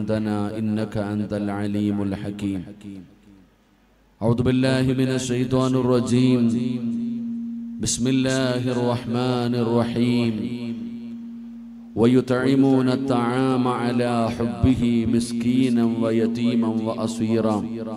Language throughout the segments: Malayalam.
عندنا إنك أنت العليم الحكيم. أعوذ بالله من الشيطان الرجيم. بسم الله الرحمن الرحيم. ويطعمون الطعام على حبه مسكينا ويتيما وأسيرا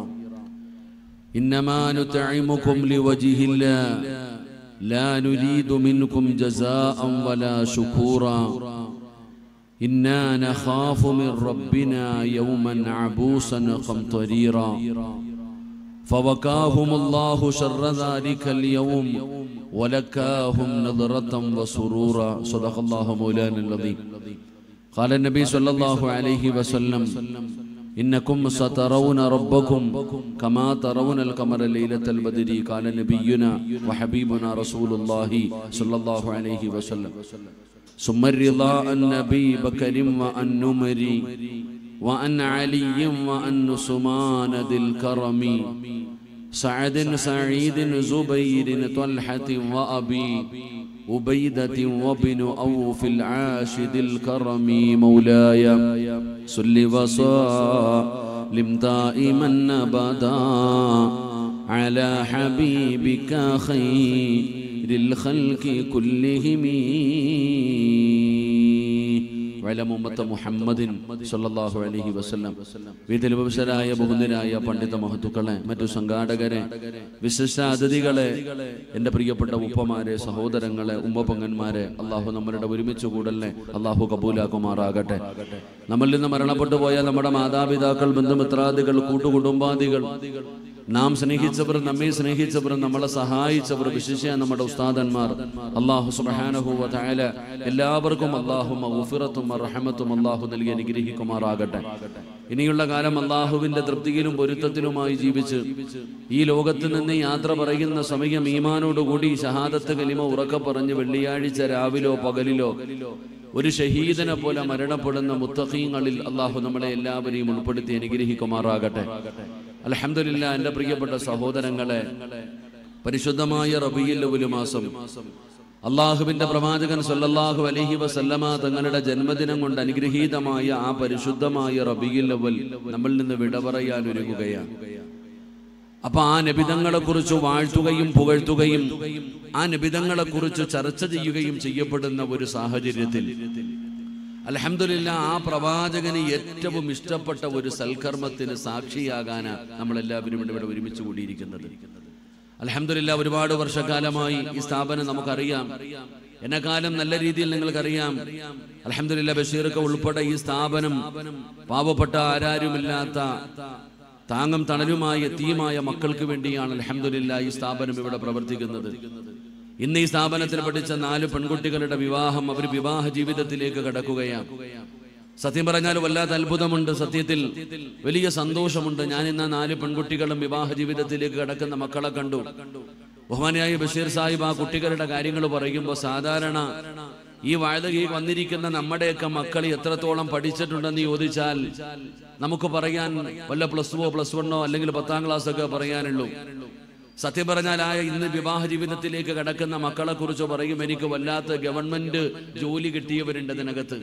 إنما نطعمكم لوجه الله لا نريد منكم جزاء ولا شكورا إنا نخاف من ربنا يوما عبوسا قمطريرا فوقاهم الله شر ذلك اليوم ولكاهم نظرة وسرورا. صدق الله مولانا العظيم. قال النبي صلى الله عليه وسلم إنكم سترون ربكم كما ترون القمر ليلة البدر. قال نبينا وحبيبنا رسول الله صلى الله عليه وسلم ثم الرضا عن أبي بكر وعن عمر وعن علي وعن عثمان ذي الكرم سعد سعيد زبير طلحة وأبي عبيدة وابن أوف العاش ذي الكرم. مولاي صل وسلم دائما أبدا على حبيبك خير الخلق كلهم وعلى أمة محمد صلى الله عليه وسلم. വീട്ടിൽ ഉപവിഷ്ടരായ ബഹുന്ദരായ പണ്ഡിത മഹത്തുക്കളെ, മറ്റു സംഘാടകരെ, വിശിഷ്ട അതിഥികളെ, എൻ്റെ പ്രിയപ്പെട്ട ഉപ്പമാരെ, സഹോദരങ്ങളെ, ഉമ്മപങ്ങന്മാരെ, അള്ളാഹു നമ്മളുടെ ഒരുമിച്ച് കൂടലിനെ അള്ളാഹു കബൂലാക്കുമാറാകട്ടെ. നമ്മളിൽ നിന്ന് മരണപ്പെട്ടു പോയ നമ്മുടെ മാതാപിതാക്കൾ, ബന്ധുമിത്രാദികൾ, കൂട്ടുകുടുംബാദികൾ, നാം സ്നേഹിച്ചവർ, നമ്മെ സ്നേഹിച്ചവർ, നമ്മളെ സഹായിച്ചവർ, വിശേഷിച്ച നമ്മുടെ ഉസ്താദന്മാർ, അല്ലാഹു സുബ്ഹാനഹു വ തആല എല്ലാവർക്കും അല്ലാഹു മഗ്ഫിറത്തും റഹ്മത്തും അല്ലാഹു നൽകി അനുഗ്രഹിക്കുമാറാകട്ടെ. ഇനിയുള്ള കാലം അല്ലാഹുവിന്റെ തൃപ്തിയിലും പൊരുത്തത്തിലുമായി ജീവിച്ച് ഈ ലോകത്ത് നിന്ന് യാത്ര പറയുന്ന സമയം ഈമാനോടുകൂടി ഷഹാദത്ത് കലിമ ഉറക്കെ പറഞ്ഞ് വെള്ളിയാഴ്ച രാവിലോ പകലിലോ ഒരു ഷഹീദിനെ പോലെ മരണപ്പെടുന്ന മുത്തഖീങ്ങളിൽ അല്ലാഹു നമ്മളെ എല്ലാവരെയും ഉൾപ്പെടുത്തി അനുഗ്രഹിക്കുമാറാകട്ടെ. അൽഹംദുലില്ലാഹ്. എൻ്റെ പ്രിയപ്പെട്ട സഹോദരങ്ങളെ, പരിശുദ്ധമായ റബീഉൽ അവ്വൽ മാസം അള്ളാഹുവിന്റെ പ്രവാചകൻ സല്ലല്ലാഹു അലൈഹി വസല്ലമ തങ്ങളുടെ ജന്മദിനം കൊണ്ട് അനുഗ്രഹീതമായ ആ പരിശുദ്ധമായ റബീഉൽ അവ്വൽ നമ്മളിൽ നിന്ന് വിട പറയാൻ ഒരുങ്ങുകയാണ്. അപ്പൊ ആ നബിതങ്ങളെ കുറിച്ച് വാഴ്ത്തുകയും പുകഴ്ത്തുകയും ആ നബിതങ്ങളെ കുറിച്ച് ചർച്ച ചെയ്യുകയും ചെയ്യപ്പെടുന്ന ഒരു സാഹചര്യത്തിൽ അൽഹംദുലില്ലാഹ് ആ പ്രവാചകന് ഏറ്റവും ഇഷ്ടപ്പെട്ട ഒരു സൽക്കർമ്മത്തിന് സാക്ഷിയാകാനാണ് നമ്മളെല്ലാവരും ഇവിടെ ഒരുമിച്ച് കൂടിയിരിക്കുന്നത്. അൽഹംദുലില്ലാഹ്. ഒരുപാട് വർഷക്കാലമായി ഈ സ്ഥാപനം നമുക്കറിയാം. എന്നെക്കാലം നല്ല രീതിയിൽ നിങ്ങൾക്കറിയാം. അൽഹംദുലില്ലാഹ്. ബഷീർക്ക് ഉൾപ്പെടെ ഈ സ്ഥാപനം പാവപ്പെട്ട ആരാരുമില്ലാത്ത താങ്ങും തണലുമായ യതീമായ മക്കൾക്ക് വേണ്ടിയാണ് അൽഹംദുലില്ലാഹ് ഈ സ്ഥാപനം ഇവിടെ പ്രവർത്തിക്കുന്നത്. ഇന്ന് ഈ സ്ഥാപനത്തിൽ പഠിച്ച 4 പെൺകുട്ടികളുടെ വിവാഹം, അവർ വിവാഹ ജീവിതത്തിലേക്ക് കടക്കുകയാണ്. സത്യം പറഞ്ഞാൽ വല്ലാത്ത അത്ഭുതമുണ്ട്, സത്യത്തിൽ വലിയ സന്തോഷമുണ്ട്. ഞാൻ ഇന്ന് 4 പെൺകുട്ടികളും വിവാഹ ജീവിതത്തിലേക്ക് കടക്കുന്ന മക്കളെ കണ്ടു. ബഹുമാനിയായ ബഷീർ സാഹിബ് ആ കുട്ടികളുടെ കാര്യങ്ങൾ പറയുമ്പോൾ സാധാരണ ഈ വാഴകയിൽ വന്നിരിക്കുന്ന നമ്മുടെയൊക്കെ മക്കൾ എത്രത്തോളം പഠിച്ചിട്ടുണ്ടെന്ന് ചോദിച്ചാൽ നമുക്ക് പറയാൻ വല്ല +2 +1 അല്ലെങ്കിൽ 10ാം ക്ലാസ് ഒക്കെ പറയാനുള്ളൂ. സത്യം പറഞ്ഞാൽ ഇന്ന് വിവാഹ ജീവിതത്തിലേക്ക് കടക്കുന്ന മക്കളെ കുറിച്ച് പറയും, എനിക്ക് വല്ലാത്ത ഗവൺമെന്റ് ജോലി കിട്ടിയവരുണ്ട് അതിനകത്ത്,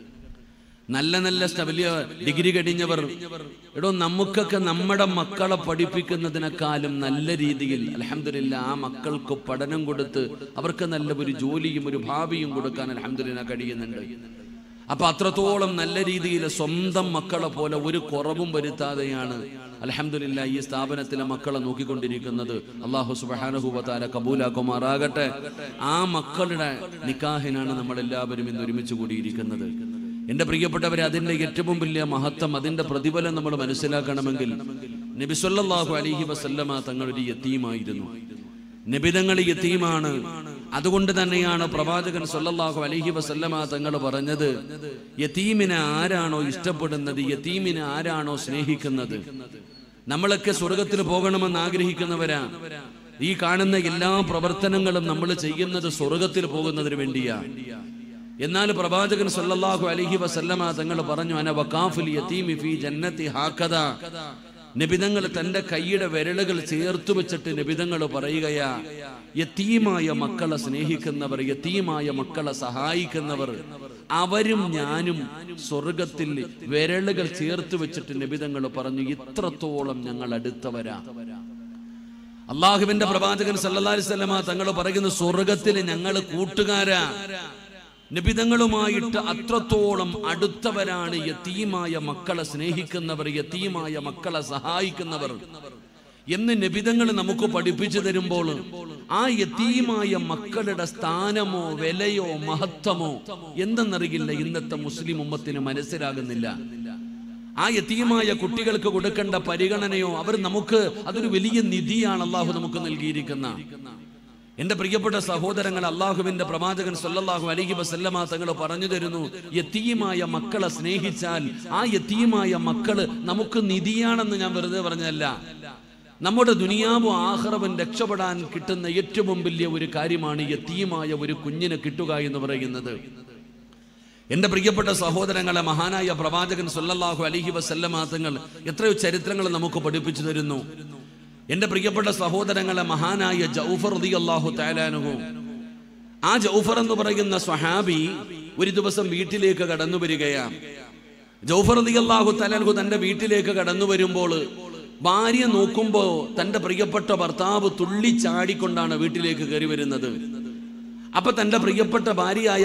നല്ല നല്ല വലിയ ഡിഗ്രി കഴിഞ്ഞവർ. എടോ, നമുക്കൊക്കെ നമ്മുടെ മക്കളെ പഠിപ്പിക്കുന്നതിനേക്കാളും നല്ല രീതിയിൽ അൽഹംദുലില്ലാഹ് ആ മക്കൾക്ക് പഠനം കൊടുത്ത് അവർക്ക് നല്ല ഒരു ജോലിയും ഒരു ഭാവിയും കൊടുക്കാൻ അൽഹംദുലില്ലാഹ് കഴിയുന്നുണ്ട്. അപ്പൊ അത്രത്തോളം നല്ല രീതിയിൽ സ്വന്തം മക്കളെ പോലെ ഒരു കുറവും വരുത്താതെയാണ് അൽഹംദുലില്ലാഹ് ഈ സ്ഥാപനത്തിലെ മക്കളെ നോക്കിക്കൊണ്ടിരിക്കുന്നത്. അല്ലാഹു സുബ്ഹാനഹു വ തആല കബൂലാക്കുമാറാകട്ടെ. ആ മക്കളുടെ നിക്കാഹിനാണ് നമ്മളെല്ലാവരും ഇന്ന് ഒരുമിച്ച് കൂടിയിരിക്കുന്നത്. എൻ്റെ പ്രിയപ്പെട്ടവരെ, അതിൻ്റെ ഏറ്റവും വലിയ മഹത്വം, അതിൻ്റെ പ്രതിഫലം നമ്മൾ മനസ്സിലാക്കണമെങ്കിൽ നബി സല്ലല്ലാഹു അലൈഹി വസല്ലമ തങ്ങളൊരു യതീമായിരുന്നു. നബിതങ്ങൾ യതീമാണ്. അതുകൊണ്ട് തന്നെയാണ് പ്രവാചകൻ സല്ലല്ലാഹു അലൈഹി വസല്ലമ തങ്ങൾ പറഞ്ഞത്, യതീമിനെ ആരാണോ ഇഷ്ടപ്പെടുന്നത്, യതീമിനെ ആരാണോ സ്നേഹിക്കുന്നത്, നമ്മളൊക്കെ സ്വർഗത്തിൽ പോകണമെന്ന് ആഗ്രഹിക്കുന്നവരാ. ഈ കാണുന്ന എല്ലാ പ്രവർത്തനങ്ങളും നമ്മൾ ചെയ്യുന്നത് സ്വർഗത്തിൽ പോകുന്നതിന് വേണ്ടിയാണ്. എന്നാൽ പ്രവാചകൻ സല്ലല്ലാഹു അലൈഹി വസല്ലമ തങ്ങൾ പറഞ്ഞു, അന വഖാഫുൽ യതീമി ഫീ ജന്നതി ഹാകദ. നബിതങ്ങൾ തന്റെ കൈയുടെ വിരലുകൾ ചേർത്ത് വെച്ചിട്ട് നബിതങ്ങൾ പറയുകയാ, യതീമായ മക്കളെ സ്നേഹിക്കുന്നവർ, യതീമായ മക്കളെ സഹായിക്കുന്നവർ, അവരും ഞാനും സ്വർഗത്തിൽ വിരലുകൾ ചേർത്ത് വെച്ചിട്ട് നബി തങ്ങൾ പറഞ്ഞു, ഇത്രത്തോളം ഞങ്ങൾ അടുത്തവരാ. അള്ളാഹുവിന്റെ പ്രവാചകൻ സല്ലല്ലാഹു അലൈഹി വസല്ലമ തങ്ങൾ പറയുന്നു, സ്വർഗത്തിൽ ഞങ്ങൾ കൂട്ടുകാരാ. നബിതങ്ങളുമായിട്ട് അത്രത്തോളം അടുത്തവരാണ് യതീമായ മക്കളെ സ്നേഹിക്കുന്നവർ, യതീമായ മക്കളെ സഹായിക്കുന്നവർ എന്ന് നബിതങ്ങൾ നമുക്ക് പഠിപ്പിച്ചു തരുമ്പോൾ ആ യതീമായ മക്കളുടെ സ്ഥാനമോ വിലയോ മഹത്വമോ എന്തെന്നറിയില്ല ഇന്നത്തെ മുസ്ലിം ഉമ്മത്തിന് മനസ്സിലാകുന്നില്ല. ആ യതീമായ കുട്ടികൾക്ക് കൊടുക്കേണ്ട പരിഗണനയോ അതൊരു വലിയ നിധിയാണ് അള്ളാഹു നമുക്ക് നൽകിയിരിക്കുന്ന. എന്റെ പ്രിയപ്പെട്ട സഹോദരങ്ങൾ, അള്ളാഹുവിന്റെ പ്രവാചകൻ സല്ലല്ലാഹു അലൈഹി വസല്ലമ തങ്ങൾ പറഞ്ഞു തരുന്നു, യതീമായ മക്കളെ സ്നേഹിച്ചാൽ ആ യതീമായ മക്കള് നമുക്ക് നിധിയാണെന്ന് ഞാൻ വെറുതെ പറഞ്ഞതല്ല. നമ്മുടെ ദുനിയാവും ആഖിറവും രക്ഷപ്പെടാൻ കിട്ടുന്ന ഏറ്റവും വലിയ ഒരു കാര്യമാണ് യതീമായ ഒരു കുഞ്ഞിനെ കിട്ടുക എന്ന് പറയുന്നത്. എന്റെ പ്രിയപ്പെട്ട സഹോദരങ്ങളെ, മഹാനായ പ്രവാചകൻ സല്ലല്ലാഹു അലൈഹി വസല്ലമ തങ്ങൾ എത്രയോ ചരിത്രങ്ങൾ നമുക്ക് പഠിപ്പിച്ചു തരുന്നു. എന്റെ പ്രിയപ്പെട്ട സഹോദരങ്ങളെ, മഹാനായ ജൗഫർ റളിയല്ലാഹു തആല അൻഹു, ആ ജൗഫർ എന്ന് പറയുന്ന സ്വഹാബി ഒരു ദിവസം വീട്ടിലേക്ക് കടന്നു വരികയാണ്. ജൗഫർ റളിയല്ലാഹു തആല അൻഹു തന്റെ വീട്ടിലേക്ക് കടന്നു വരുമ്പോൾ ഭാര്യ നോക്കുമ്പോ തന്റെ പ്രിയപ്പെട്ട ഭർത്താവ് തുള്ളി ചാടിക്കൊണ്ടാണ് വീട്ടിലേക്ക് കയറി വരുന്നത്. അപ്പൊ തന്റെ പ്രിയപ്പെട്ട ഭാര്യയായ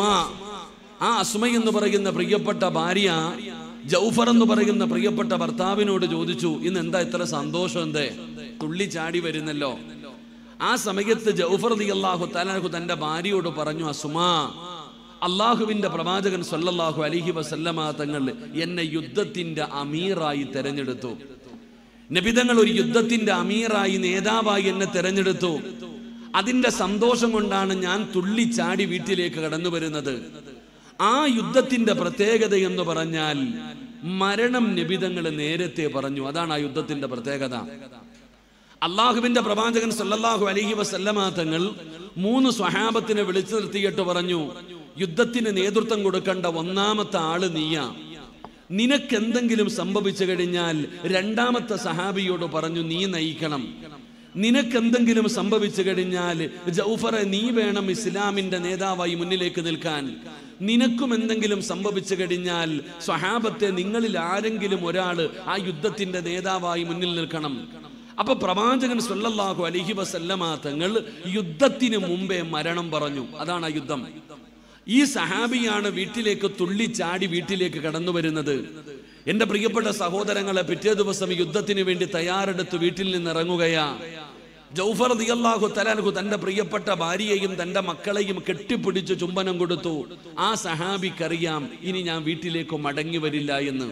ആ അസ്മ എന്ന് പറയുന്ന പ്രിയപ്പെട്ട ഭാര്യ ജൗഫർ എന്ന് പറയുന്ന പ്രിയപ്പെട്ട ഭർത്താവിനോട് ചോദിച്ചു, ഇന്ന് എന്താ ഇത്ര സന്തോഷം, എന്തേ തുള്ളി ചാടി വരുന്നല്ലോ. ആ സമയത്ത് ജൗഫർ റളിയല്ലാഹു തആല അൻഹു തന്റെ ഭാര്യയോട് പറഞ്ഞു, അസ്മാ, അള്ളാഹുവിന്റെ പ്രവാചകൻ സല്ലല്ലാഹു അലൈഹി വസല്ലമ തങ്ങൾ എന്നെ യുദ്ധത്തിന്റെ അമീറായി തെരഞ്ഞെടുത്തു. നബിതങ്ങൾ ഒരു യുദ്ധത്തിന്റെ അമീറായി, നേതാവായി എന്നെ തെരഞ്ഞെടുത്തു. അതിന്റെ സന്തോഷം കൊണ്ടാണ് ഞാൻ തുള്ളി ചാടി വീട്ടിലേക്ക് കടന്നു വരുന്നത്. ആ യുദ്ധത്തിന്റെ പ്രത്യേകത എന്ന് പറഞ്ഞാൽ മരണം നബിതങ്ങൾ നേരത്തെ പറഞ്ഞു. അതാണ് ആ യുദ്ധത്തിന്റെ പ്രത്യേകത. അള്ളാഹുവിന്റെ പ്രവാചകൻ സല്ലല്ലാഹു അലൈഹി വസല്ലമ തങ്ങൾ 3 സ്വഹാബത്തിനെ വിളിച്ചു നിർത്തിയിട്ട് പറഞ്ഞു, യുദ്ധത്തിന് നേതൃത്വം കൊടുക്കേണ്ട ഒന്നാമത്തെ ആള് നീയാ. നിനക്കെന്തെങ്കിലും സംഭവിച്ചു കഴിഞ്ഞാൽ രണ്ടാമത്തെ സഹാബിയോട് പറഞ്ഞു, നീ നയിക്കണം. നിനക്കെന്തെങ്കിലും സംഭവിച്ചു കഴിഞ്ഞാൽ ജൗഫറെ, നീ വേണം ഇസ്ലാമിന്റെ നേതാവായി മുന്നിലേക്ക് നിൽക്കാൻ. നിനക്കും എന്തെങ്കിലും സംഭവിച്ചു കഴിഞ്ഞാൽ സ്വഹാബത്തെ നിങ്ങളിൽ ആരെങ്കിലും ഒരാള് ആ യുദ്ധത്തിന്റെ നേതാവായി മുന്നിൽ നിൽക്കണം. അപ്പൊ പ്രവാചകൻ സല്ലല്ലാഹു അലൈഹി വസല്ലമ തങ്ങൾ യുദ്ധത്തിന് മുമ്പേ മരണം പറഞ്ഞു. അതാണ് ആ യുദ്ധം. ഈ സഹാബിയാണ് വീട്ടിലേക്ക് തുള്ളി ചാടി വീട്ടിലേക്ക് കടന്നു വരുന്നത്. എന്റെ പ്രിയപ്പെട്ട സഹോദരങ്ങളെ, പിറ്റേ ദിവസം യുദ്ധത്തിന് വേണ്ടി തയ്യാറെടുത്ത് വീട്ടിൽ നിന്ന് ഇറങ്ങുകയാ. ജൗഫർ റളിയല്ലാഹു തആല അൻഹു തന്റെ പ്രിയപ്പെട്ട ഭാര്യയെയും തന്റെ മക്കളെയും കെട്ടിപ്പിടിച്ച് ചുംബനം കൊടുത്തു. ആ സഹാബിക്കറിയാം, ഇനി ഞാൻ വീട്ടിലേക്ക് മടങ്ങി വരില്ല എന്ന്.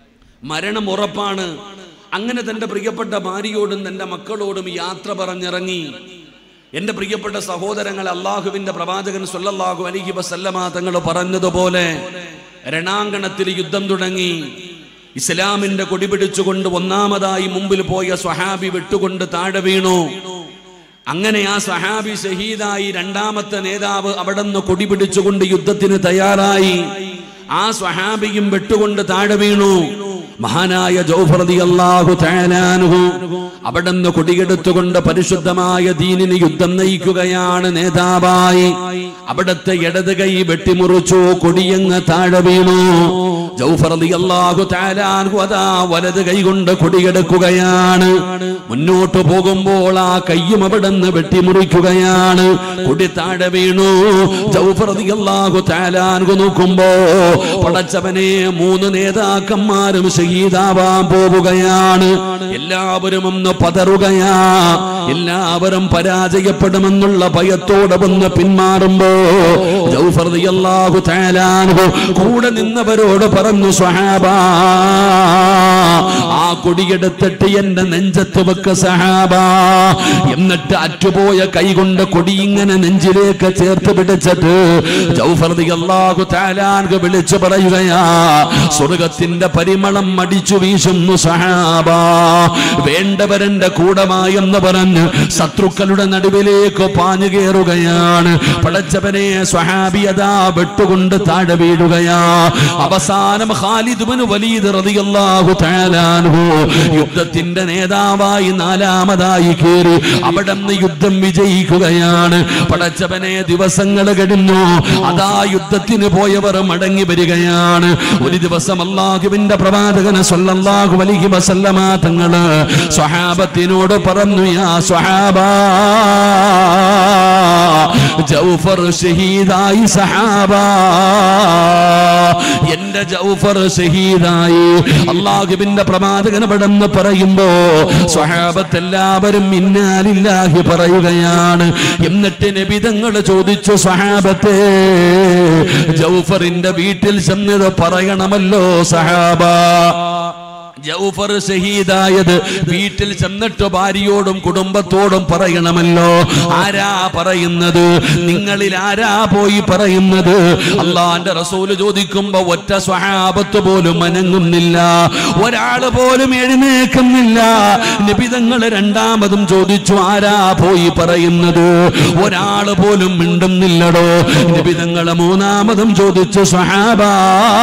മരണം ഉറപ്പാണ്. അങ്ങനെ തന്റെ പ്രിയപ്പെട്ട ഭാര്യയോടും തന്റെ മക്കളോടും യാത്ര പറഞ്ഞിറങ്ങി. എന്റെ പ്രിയപ്പെട്ട സഹോദരങ്ങൾ, അള്ളാഹുവിന്റെ പ്രവാചകൻ സല്ലല്ലാഹു അലൈഹി വസല്ലമ തങ്ങൾ പറഞ്ഞതുപോലെ രണാങ്കണത്തിൽ യുദ്ധം തുടങ്ങി. ഇസ്ലാമിന്റെ കൊടി പിടിച്ചുകൊണ്ട് ഒന്നാമതായി മുമ്പിൽ പോയ സ്വഹാബി വെട്ടുകൊണ്ട് താഴെ വീണു. അങ്ങനെ ആ സ്വഹാബി ഷഹീദായി. രണ്ടാമത്തെ നേതാവ് അവിടുന്ന് കൊടി പിടിച്ചുകൊണ്ട് യുദ്ധത്തിന് തയ്യാറായി. ആ സ്വഹാബിയും വെട്ടുകൊണ്ട് താഴെ വീണു. മഹാനായ ജൗഫർ റളിയല്ലാഹു തആല അൻഹു അവിടുന്ന് കൊടിയെടുത്തുകൊണ്ട് പരിശുദ്ധമായ ദീനിന് യുദ്ധം നയിക്കുകയാണ് നേതാവായി. അവിടുത്തെ ഇടത് കൈ വെട്ടിമുറിച്ചു, കൊടിയങ്ങ് താഴെ വീണു. ജൗഫർ റളിയല്ലാഹു തആല അൻഹു അതാ വലത് കൈ കൊണ്ട് കൊടിയെടുക്കുകയാണ്. മുന്നോട്ട് പോകുമ്പോൾ ആ കയ്യും അവിടുന്ന് വെട്ടിമുറിക്കുകയാണ്. കൊടി താഴെ വീണു. ജൗഫർ റളിയല്ലാഹു തആല അൻഹു നോക്കുമ്പോ പടച്ചവനെ, 3 നേതാക്കന്മാരും ഷഹീദാവാൻ പോവുകയാണ്. എല്ലാവരും ഒന്ന് പതറുകയാ. എല്ലാവരും പരാജയപ്പെടുമെന്നുള്ള ഭയത്തോടെ വന്ന് പിന്മാറുമ്പോ ജൗഫർ റളിയല്ലാഹു തആല അൻഹു കൂടെ നിന്നവരോട് പറഞ്ഞു, സ്വഹാബാ, ആ കൊടിയെടുത്തിട്ട് എന്റെ നെഞ്ചത്ത് വെക്ക സഹാബാ. എന്നിട്ട് അറ്റുപോയ കൈകൊണ്ട് കൊടി ഇങ്ങനെ നെഞ്ചിലേക്ക് ചേർത്ത് പിടിച്ചിട്ട് ജൗഫർ റളിയല്ലാഹു തആല അൻഹു വിളിച്ചു പറയുകയാ, സ്വർഗത്തിന്റെ പരിമളം അടിച്ചു വീശുന്നു സഹാബ. വേണ്ടവരെന്റെ കൂടമായെന്ന് പറഞ്ഞ് ശത്രുക്കളുടെ നടുവിലേക്ക് പാഞ്ഞു കയറുകയാണ്. പടച്ചവനെ സ്വഹാബിയതാ വെട്ടുകൊണ്ട് താഴെ വീഴുകയാ. അവസാനം ഖാലിദ് ഇബ്നു വലീദ് റളിയല്ലാഹു തആല അൻഹു യുദ്ധത്തിന്റെ നേതാവായി നാലാമതായി കയറി അവിടുന്ന് യുദ്ധം വിജയിക്കുകയാണ്. പടച്ചവനെ ദിവസങ്ങൾ കഴിഞ്ഞു. അതാ യുദ്ധത്തിന് പോയവർ മടങ്ങി വരികയാണ്. ഒരു ദിവസം അല്ലാഹുവിന്റെ പ്രവാചകൻ സ്വല്ലല്ലാഹു അലൈഹി വസല്ലമ തങ്ങള് സ്വഹാബത്തിനോട് പറഞ്ഞു, യാ സ്വഹാബാ, ജൗഫർ ഷഹീദായി സഹാബാ, എന്റെ ജൗഫർ ഷഹീദായി. അല്ലാഹുവിന്റെ പ്രവാചകൻ പടന്ന് പറയുമ്പോ സ്വഹാബത്ത് എല്ലാവരും ഇന്നാ ലില്ലാഹി പറയുകയാണ്. എന്നിട്ട് നബി തങ്ങൾ ചോദിച്ചു, സ്വഹാബത്തെ, ജൗഫറിന്റെ വീട്ടിൽ ചെന്നത് പറയണമല്ലോ സഹാബാ. ജൗഫർ ഷഹീദായത് വീട്ടിൽ ചെന്നിട്ട് ഭാര്യയോടും കുടുംബത്തോടും പറയണമല്ലോ. ആരാ പറയുന്നത്? നിങ്ങളിൽ ആരാ പോയി പറയുന്നത്? അല്ലാഹുവിന്റെ റസൂല് ചോദിക്കുമ്പോ ഒറ്റ സ്വഹാബത്ത് പോലും അനങ്ങുന്നില്ല, ഒരാള് പോലും എഴുന്നേൽക്കുന്നില്ല. നബി തങ്ങൾ രണ്ടാമതും ചോദിച്ചു, ആരാ പോയി പറയുന്നത്? ഒരാള് പോലും മിണ്ടുന്നില്ലടോ. നബി തങ്ങൾ മൂന്നാമതും ചോദിച്ചു, സ്വഹാബാ,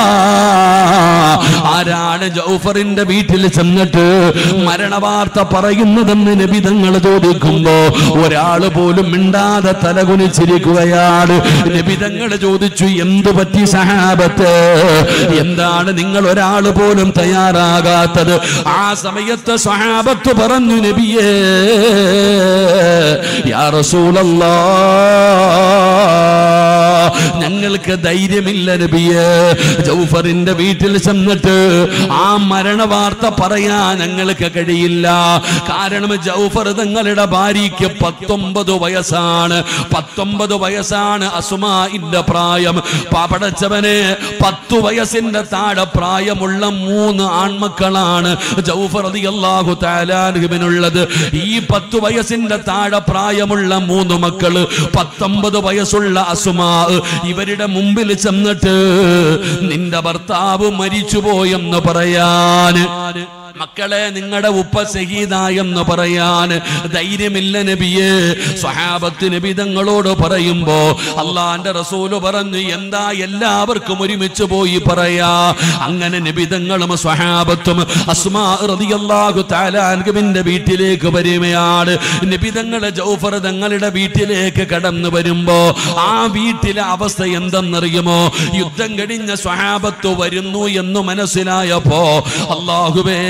ആരാണ് ജൗഫറിന്റെ വീട്ടിൽ ചെന്നിട്ട് മരണവാർത്ത പറയുന്നതെന്ന് നബി തങ്ങൾ ചോദിക്കുമ്പോ ഒരാള് പോലും മിണ്ടാതെ തലകുനിച്ചിരിക്കുകയാണ്. നബി തങ്ങൾ ചോദിച്ചു, എന്തു പറ്റി സഹാബത്ത്? എന്താണ് നിങ്ങൾ ഒരാള് പോലും തയ്യാറാകാത്തത്? ആ സമയത്ത് സഹാബത്ത് പറഞ്ഞു, നബിയേ, യാ റസൂലല്ലാഹ്, ഞങ്ങൾക്ക് ധൈര്യമില്ല നബിയേ. ജൗഫറിന്റെ വീട്ടിൽ ചെന്നിട്ട് ആ മരണവാർത്ത പറയാൻ ഞങ്ങൾക്ക് കഴിയില്ല. കാരണം ജൗഫർ തങ്ങളുടെ ഭാര്യയ്ക്ക് 19 വയസ്സാണ്. 19 വയസ്സാണ് അസ്മാഇന്റെ പ്രായം. പടച്ചവനെ, 10 വയസ്സിന്റെ താഴെ പ്രായമുള്ള 3 ആൺമക്കളാണ് ജൗഫർ റളിയല്ലാഹു തആല അൻഹുവിനുള്ളത്. ഈ 10 വയസ്സിന്റെ താഴെ പ്രായമുള്ള 3 മക്കള്, 19 വയസ്സുള്ള അസ്മാ, ഇവരുടെ മുമ്പിൽ ചെന്നിട്ട് നിന്റെ ഭർത്താവ് മരിച്ചുപോയെന്ന് പറയാന്, മക്കളെ നിങ്ങളുടെ ഉപ്പ ഷഹീദായെന്ന് പറയാൻ ധൈര്യമില്ല നബിയേ. സ്വഹാബത്ത് നബി തങ്ങളോട് പറയുമ്പോ അല്ലാഹുവിന്റെ റസൂല് പറഞ്ഞു, എന്താ എല്ലാവർക്കും ഒരുമിച്ച് പോയി പറയാ? അങ്ങനെ നബി തങ്ങളും സ്വഹാബത്തും അസ്മാ റളിയല്ലാഹു തആല അൻഹുവിന്റെ വീട്ടിലേക്ക് വരുകയാണ്. നബി തങ്ങൾ ജൗഫർ തങ്ങളുടെ വീട്ടിലേക്ക് കടന്നു വരുമ്പോ ആ വീട്ടിലെ അവസ്ഥ എന്തെന്നറിയുമോ? യുദ്ധം കഴിഞ്ഞ സ്വഹാബത്ത് വരുന്നു എന്ന് മനസ്സിലായപ്പോ അല്ലാഹുവേ,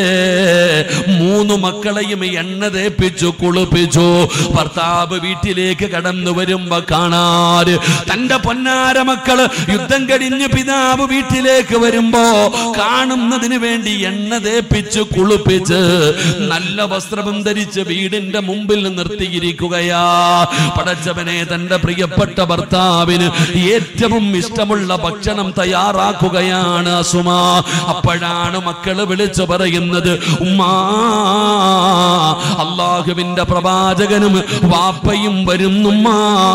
3 മക്കളെയും എണ്ണ തേപ്പിച്ചു കുളിപ്പിച്ചു. ഭർത്താവ് വീട്ടിലേക്ക് കടന്നു വരുമ്പോ കാണാറ് തന്റെ പൊന്നാര മക്കള് യുദ്ധം കഴിഞ്ഞ് പിതാവ് വീട്ടിലേക്ക് വരുമ്പോ കാണുന്നതിന് വേണ്ടി എണ്ണ തേപ്പിച്ച് കുളിപ്പിച്ച് നല്ല വസ്ത്രം ധരിച്ച് വീടിന്റെ മുമ്പിൽ നിർത്തിയിരിക്കുകയാ. പടച്ചവനെ, തന്റെ പ്രിയപ്പെട്ട ഭർത്താവിന് ഏറ്റവും ഇഷ്ടമുള്ള ഭക്ഷണം തയ്യാറാക്കുകയാണ് അസുമാ. അപ്പോഴാണ് മക്കള് വിളിച്ചു പറയുന്നത്, ഉമ്മാ, അല്ലാഹുവിന്റെ പ്രവാചകനും വാപ്പയും വരുന്നുമ്മാ.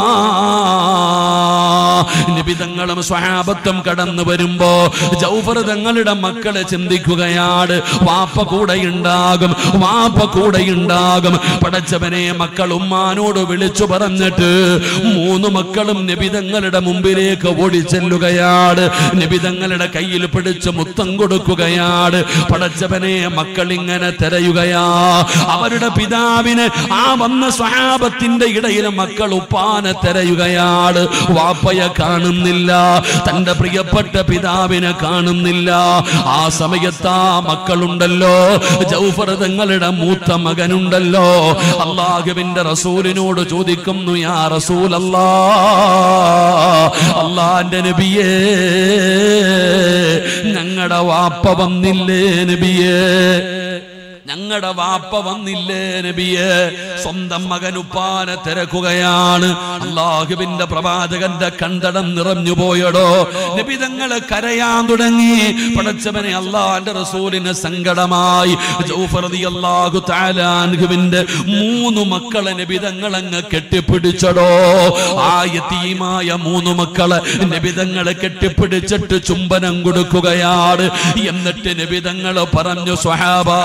നബി തങ്ങളും സ്വഹാബത്തും കടന്നു വരുമ്പോ ജൗഫർ തങ്ങളുടെ മക്കളെ ചിന്തിക്കുകയാണ്, വാപ്പ കൂടെ ഉണ്ടാകും, വാപ്പ കൂടെ ഉണ്ടാകും. പടച്ചവനെ, മക്കൾ ഉമ്മാനോട് വിളിച്ചു പറഞ്ഞിട്ട് 3 മക്കളും നബി തങ്ങളുടെ മുമ്പിലേക്ക് ഓടിച്ചെല്ലുകയാണ്. നബി തങ്ങളുടെ കയ്യിൽ പിടിച്ച് മുത്തം കൊടുക്കുകയാണ്. പടച്ചവനെ, മക്കൾ ഇങ്ങനെ തിരയുകയാ അവരുടെ പിതാവിന്. ആ വന്ന സ്വഹാബത്തിന്റെ ഇടയിൽ മക്കൾ ഉപ്പാനെ തിരയുകയാണ്. വാപ്പയെ കാണുന്നില്ല, തന്റെ പ്രിയപ്പെട്ട പിതാവിനെ കാണുന്നില്ല. ആ സമയത്ത് ആ മക്കളുണ്ടല്ലോ, ജൗഫർ തങ്ങളുടെ മൂത്ത മകനുണ്ടല്ലോ, അല്ലാഹുവിന്റെ റസൂലിനോട് ചോദിക്കുന്നു, യാ റസൂലല്ലാഹ്, അല്ലാഹുവിന്റെ നബിയേ, ഞങ്ങളുടെ വാപ്പ വന്നില്ലേ നബിയേ? ഞങ്ങളുടെ വാപ്പ വന്നില്ലേ നബിയെ? സ്വന്തം മകൻ ഉപ്പാനെ തിരക്കുകയാണ്. അല്ലാഹുവിന്റെ പ്രവാചകന്റെ കണ്ടടം നിറഞ്ഞു പോയടോ. നബി തങ്ങള് കരയാൻ തുടങ്ങി. പടച്ചവനെ, അല്ലാഹുവിന്റെ റസൂലിന് സങ്കടമായി. ജൗഫർ റളിയല്ലാഹു തആല അൻഹുവിന്റെ 3 മക്കളെ നബി തങ്ങൾ അങ്ങ് കെട്ടിപ്പിടിച്ചടോ. ആ യതീമായ 3 മക്കളെ നബി തങ്ങൾ കെട്ടിപ്പിടിച്ചിട്ട് ചുംബനം കൊടുക്കുകയാണ്. എന്നിട്ട് നബി തങ്ങൾ പറഞ്ഞു, സ്വഹാബാ,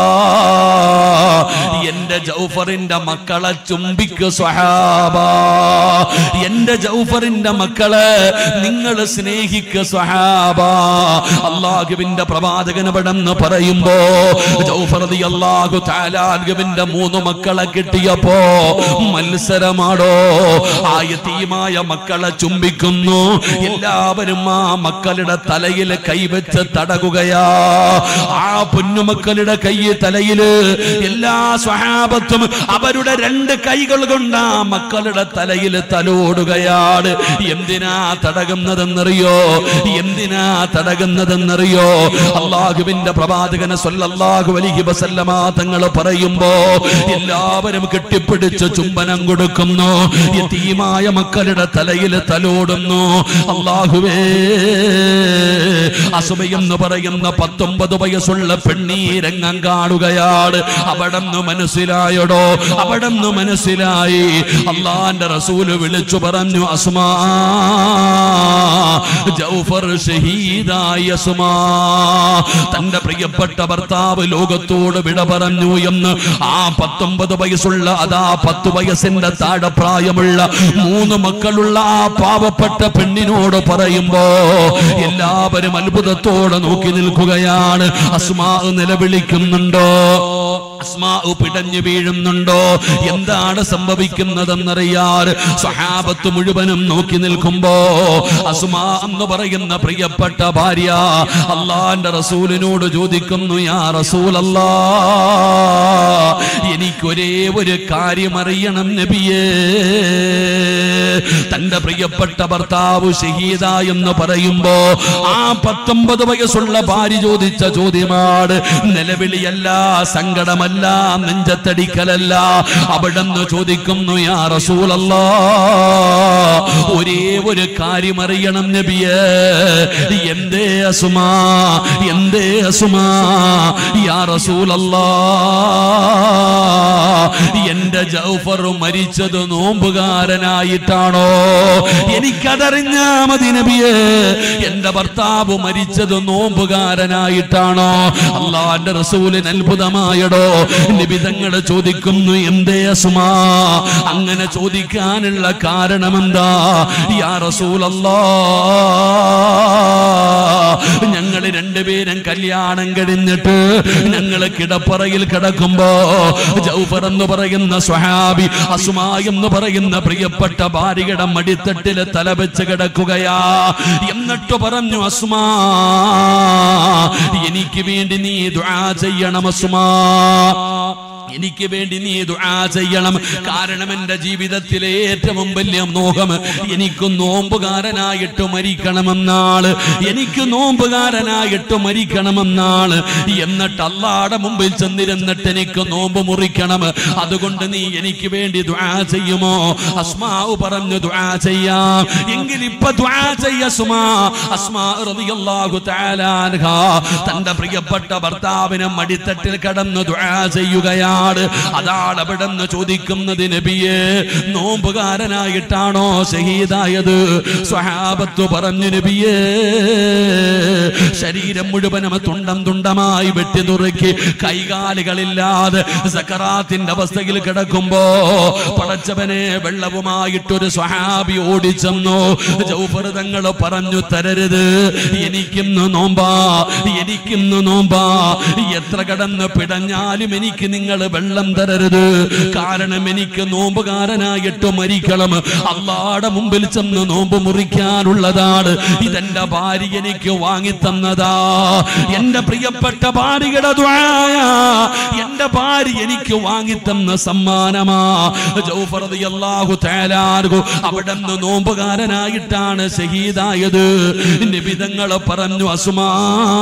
എന്റെ ജൗഫറിന്റെ മക്കളെ ചുംബിക്ക് സ്വഹാബാ. എന്റെ ജൗഫറിന്റെ മക്കളെ നിങ്ങൾ സ്നേഹിക്ക് സ്വഹാബാ. അല്ലാഹുവിന്റെ പ്രവാചകൻ അവിടെന്ന് പറയുമ്പോ ജൗഫർ റളിയല്ലാഹു തആല അൻഹുവിന്റെ 3 മക്കളെ കിട്ടിയപ്പോ മത്സരമാടോ. ആ യതീമായ മക്കളെ ചുംബിക്കുന്നു. എല്ലാവരും ആ മക്കളുടെ തലയിൽ കൈവച്ച് തടകുകയാ. ആ പൊന്നുമക്കളുടെ കൈ തലയില് എല്ലാ സ്വഹാബത്തും അവരുടെ 2 കൈകൾ കൊണ്ട് ആ മക്കളുടെ തലയിൽ തലോടുകയാണ്. എന്തിനാ തടകുന്നതെന്നറിയോ? എന്തിനാ തടകുന്നതെന്നറിയോ? അല്ലാഹുവിന്റെ പ്രവാചകൻ സ്വല്ലല്ലാഹു അലൈഹി വസല്ലമ തങ്ങൾ പറയുമ്പോ എല്ലാവരും കെട്ടിപ്പിടിച്ച് ചുംബനം കൊടുക്കുന്നു. യതീമായ മക്കളുടെ തലയിൽ തലോടുന്നു. അല്ലാഹുവേ, അസുമയെന്ന് പറയുന്ന 19 വയസ്സുള്ള പെണ്ണീരംഗം കാണുകയാണ്. അവിടെന്ന് മനസ്സിലായടോ, അവിടെന്ന് മനസ്സിലായി. അല്ലാഹുവിന്റെ റസൂല് വിളിച്ചു പറഞ്ഞു, അസ്മാ, ജൗഫർ ഷഹീദായ അസ്മാ. തന്റെ പ്രിയപ്പെട്ട ഭർത്താവ് ലോകത്തോട് വിട പറഞ്ഞു എന്ന് ആ 19 വയസ്സുള്ള, അതാ 10 വയസ്സിന്റെ താഴെ പ്രായമുള്ള 3 മക്കളുള്ള ആ പാവപ്പെട്ട പെണ്ണിനോട് പറയുമ്പോ എല്ലാവരും അത്ഭുതത്തോടെ നോക്കി നിൽക്കുകയാണ്. അസ്മാ നിലവിളിക്കുന്നുണ്ടോ? അസ്മാ പിടഞ്ഞു വീഴുന്നുണ്ടോ? എന്താണ് സംഭവിക്കുന്നതെന്നറിയാൻ സ്വഹാബത്ത് മുഴുവനും നോക്കി നിൽക്കുമ്പോ അസ്മാ എന്ന് പറയുന്ന പ്രിയപ്പെട്ട ഭാര്യ അല്ലാഹുവിന്റെ റസൂലിനോട് ചോദിക്കുന്നു, യാ റസൂലല്ലാഹ്, എനിക്കൊരേ ഒരു കാര്യം അറിയണം നബിയേ. തന്റെ പ്രിയപ്പെട്ട ഭർത്താവ് ഷഹീദാ എന്ന് പറയുമ്പോ ആ 19 വയസ്സുള്ള ഭാര്യ ചോദിച്ച ചോദ്യമാണ്. നിലവിളിയല്ല, സങ്കടമല്ല, നെഞ്ചത്തടിക്കലല്ല. അവിടെന്ന് ചോദിക്കുന്നു, യാ റസൂലല്ലാഹ്, ഒരേ ഒരു കാര്യം അറിയണം നബിയേ. എന്തേ അസ്മാ, എന്തേ അസ്മാ? യാ റസൂലല്ലാഹ്, എന്റെ ജൗഫർ മരിച്ചത് നോമ്പുകാരനായിട്ടാണോ? എനിക്കതറിഞ്ഞാ മതി നബിയേ. എന്റെ ഭർത്താവ് മരിച്ചത് നോമ്പുകാരനായിട്ടാണോ? അല്ലാഹുവിന്റെ റസൂലിന് അത്ഭുതമായടോ. നബി തങ്ങൾ ചോദിക്കുന്നു, എന്തേ അസ്മാ അങ്ങനെ ചോദിക്കാനുള്ള കാരണമെന്താ? യാ റസൂലല്ലാഹ്, ഞങ്ങൾ 2 പേരും കല്യാണം കഴിഞ്ഞിട്ട് ഞങ്ങൾ കിടപ്പറയിൽ കിടക്കുമ്പോ ജൗഫർ എന്ന് പറയുന്ന സ്വഹാബി അസ്മാ എന്ന് പറയുന്ന പ്രിയപ്പെട്ട ഭാര്യയുടെ മടിത്തട്ടില് തലവെച്ച് കിടക്കുകയാ. എന്നിട്ട് പറഞ്ഞു, അസ്മാ, എനിക്ക് വേണ്ടി നീ ദുആ ചെയ്യണം അസ്മാ. എനിക്ക് വേണ്ടി നീ ദുആ ചെയ്യണം. കാരണം എന്റെ ജീവിതത്തിലെ ഏറ്റവും വലിയ മോഹം എനിക്ക് നോമ്പുകാരനായിട്ട് മരിക്കണമെന്നാണ്. എനിക്ക് നോമ്പുകാരനായിട്ട് മരിക്കണമെന്നാണ്. എന്നിട്ട് അല്ലാഹുവിന്റെ മുമ്പിൽ ചെന്നിരുന്നിട്ട് എനിക്ക് നോമ്പ് മുറിക്കണം. അതുകൊണ്ട് നീ എനിക്ക് വേണ്ടി ദുആ ചെയ്യുമോ? അസ്മാ പറഞ്ഞു, ദുആ ചെയ്യാം. എങ്കിൽ ഇപ്പൊ ദുആ ചെയ്യ അസ്മാ. അസ്മാ റളിയല്ലാഹു തആല അൻഹാ തന്റെ പ്രിയപ്പെട്ട ഭർത്താവിനെ മടിത്തട്ടിൽ കടന്ന് ദുആ ചെയ്യുകയാണ്. അതാണ് അവിടെ നിന്ന് ചോദിക്കുന്നത്, നബിയെ, നോമ്പുകാരനായിട്ടാണോ ഷഹീദായത്? സ്വഹാബത്ത് പറഞ്ഞു, നബിയെ, ശരീരം മുഴുവനും തുണ്ടം തുണ്ടമായി വെട്ടി നുറുക്കി കൈകാലുകളില്ലാതെ സക്കറാത്തിന്റെ അവസ്ഥയിൽ കിടക്കുമ്പോ പടച്ചവനെ വെള്ളവുമായിട്ടൊരു സ്വഹാബി ഓടിച്ചെന്നു. ജൗഫർ തങ്ങൾ പറഞ്ഞു, തരരുത്, എനിക്കിന്ന് നോമ്പാ, എനിക്കിന്ന് നോമ്പാ. എത്ര കടന്ന് പിടഞ്ഞാലും എനിക്ക് നിങ്ങൾ വെള്ളം തരരുത്, കാരണം എനിക്ക് നോമ്പുകാരനായിട്ട് മരിക്കണം, അള്ളാഹുവിന്റെ മുമ്പിൽ ചെന്ന് നോമ്പ് മുറിക്കാനുള്ളതാണ്. ഇതെന്റെ ഭാര്യ എനിക്ക് വാങ്ങിത്തന്നതാ, എന്റെ പ്രിയപ്പെട്ട ഭാര്യയുടെ ദുആയാ, എന്റെ ഭാര്യ എനിക്ക് വാങ്ങിത്തന്ന സമ്മാനമാ. ജൗഫർ റളിയല്ലാഹു തആല അൻഹു അവിടുന്ന് നോമ്പുകാരനായിട്ടാണ് ഷഹീദായത്. നബി തങ്ങൾ പറഞ്ഞു, അസ്മാ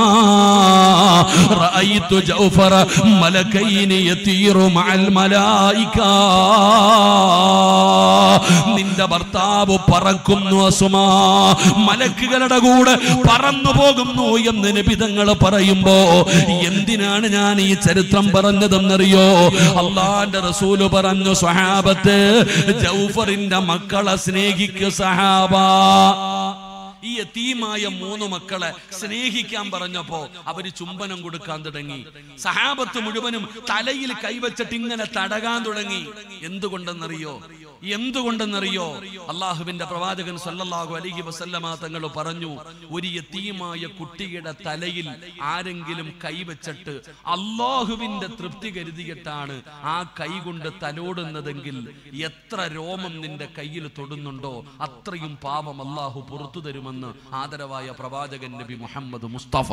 റഅയ്തു ജൗഫർ മലകൈനി യതീറു മഅൽ മലായിക, നിന്റെ ഭർത്താവ് പറക്കുന്നു അസ്മാ, മലക്കുകളുടെ കൂടെ പറന്നു പോകുന്നു എന്ന് നബി തങ്ങൾ പറയുമ്പോ എന്തിനാണ് ഞാൻ ഈ ചരിത്രം പറഞ്ഞതെന്നറിയോ? അള്ളാന്റെ റസൂല് പറഞ്ഞു, സ്വഹാബത്ത്, ജൗഫറിന്റെ മക്കളെ സ്നേഹിക്കു സഹാബ. ഈ യതീമായ 3 മക്കളെ സ്നേഹിക്കാൻ പറഞ്ഞപ്പോ അവര് ചുംബനം കൊടുക്കാൻ തുടങ്ങി. സഹാബത്ത് മുഴുവനും തലയിൽ കൈവച്ചിട്ട് ഇങ്ങനെ തടകാൻ തുടങ്ങി. എന്തുകൊണ്ടെന്നറിയോ? അള്ളാഹുവിന്റെ പ്രവാചകൻ സല്ലല്ലാഹു അലൈഹി വസല്ലമ തങ്ങൾ പറഞ്ഞു, ഒരു യതീമായ കുട്ടിയുടെ തലയിൽ ആരെങ്കിലും കൈവച്ചിട്ട് അള്ളാഹുവിന്റെ തൃപ്തി കരുതിയിട്ടാണ് ആ കൈ കൊണ്ട് തലോടുന്നതെങ്കിൽ എത്ര രോമം നിന്റെ കയ്യിൽ തൊടുന്നുണ്ടോ അത്രയും പാപം അള്ളാഹു പുറത്തു തരുമെന്ന് ആദരവായ പ്രവാചകൻ നബി മുഹമ്മദ് മുസ്തഫ.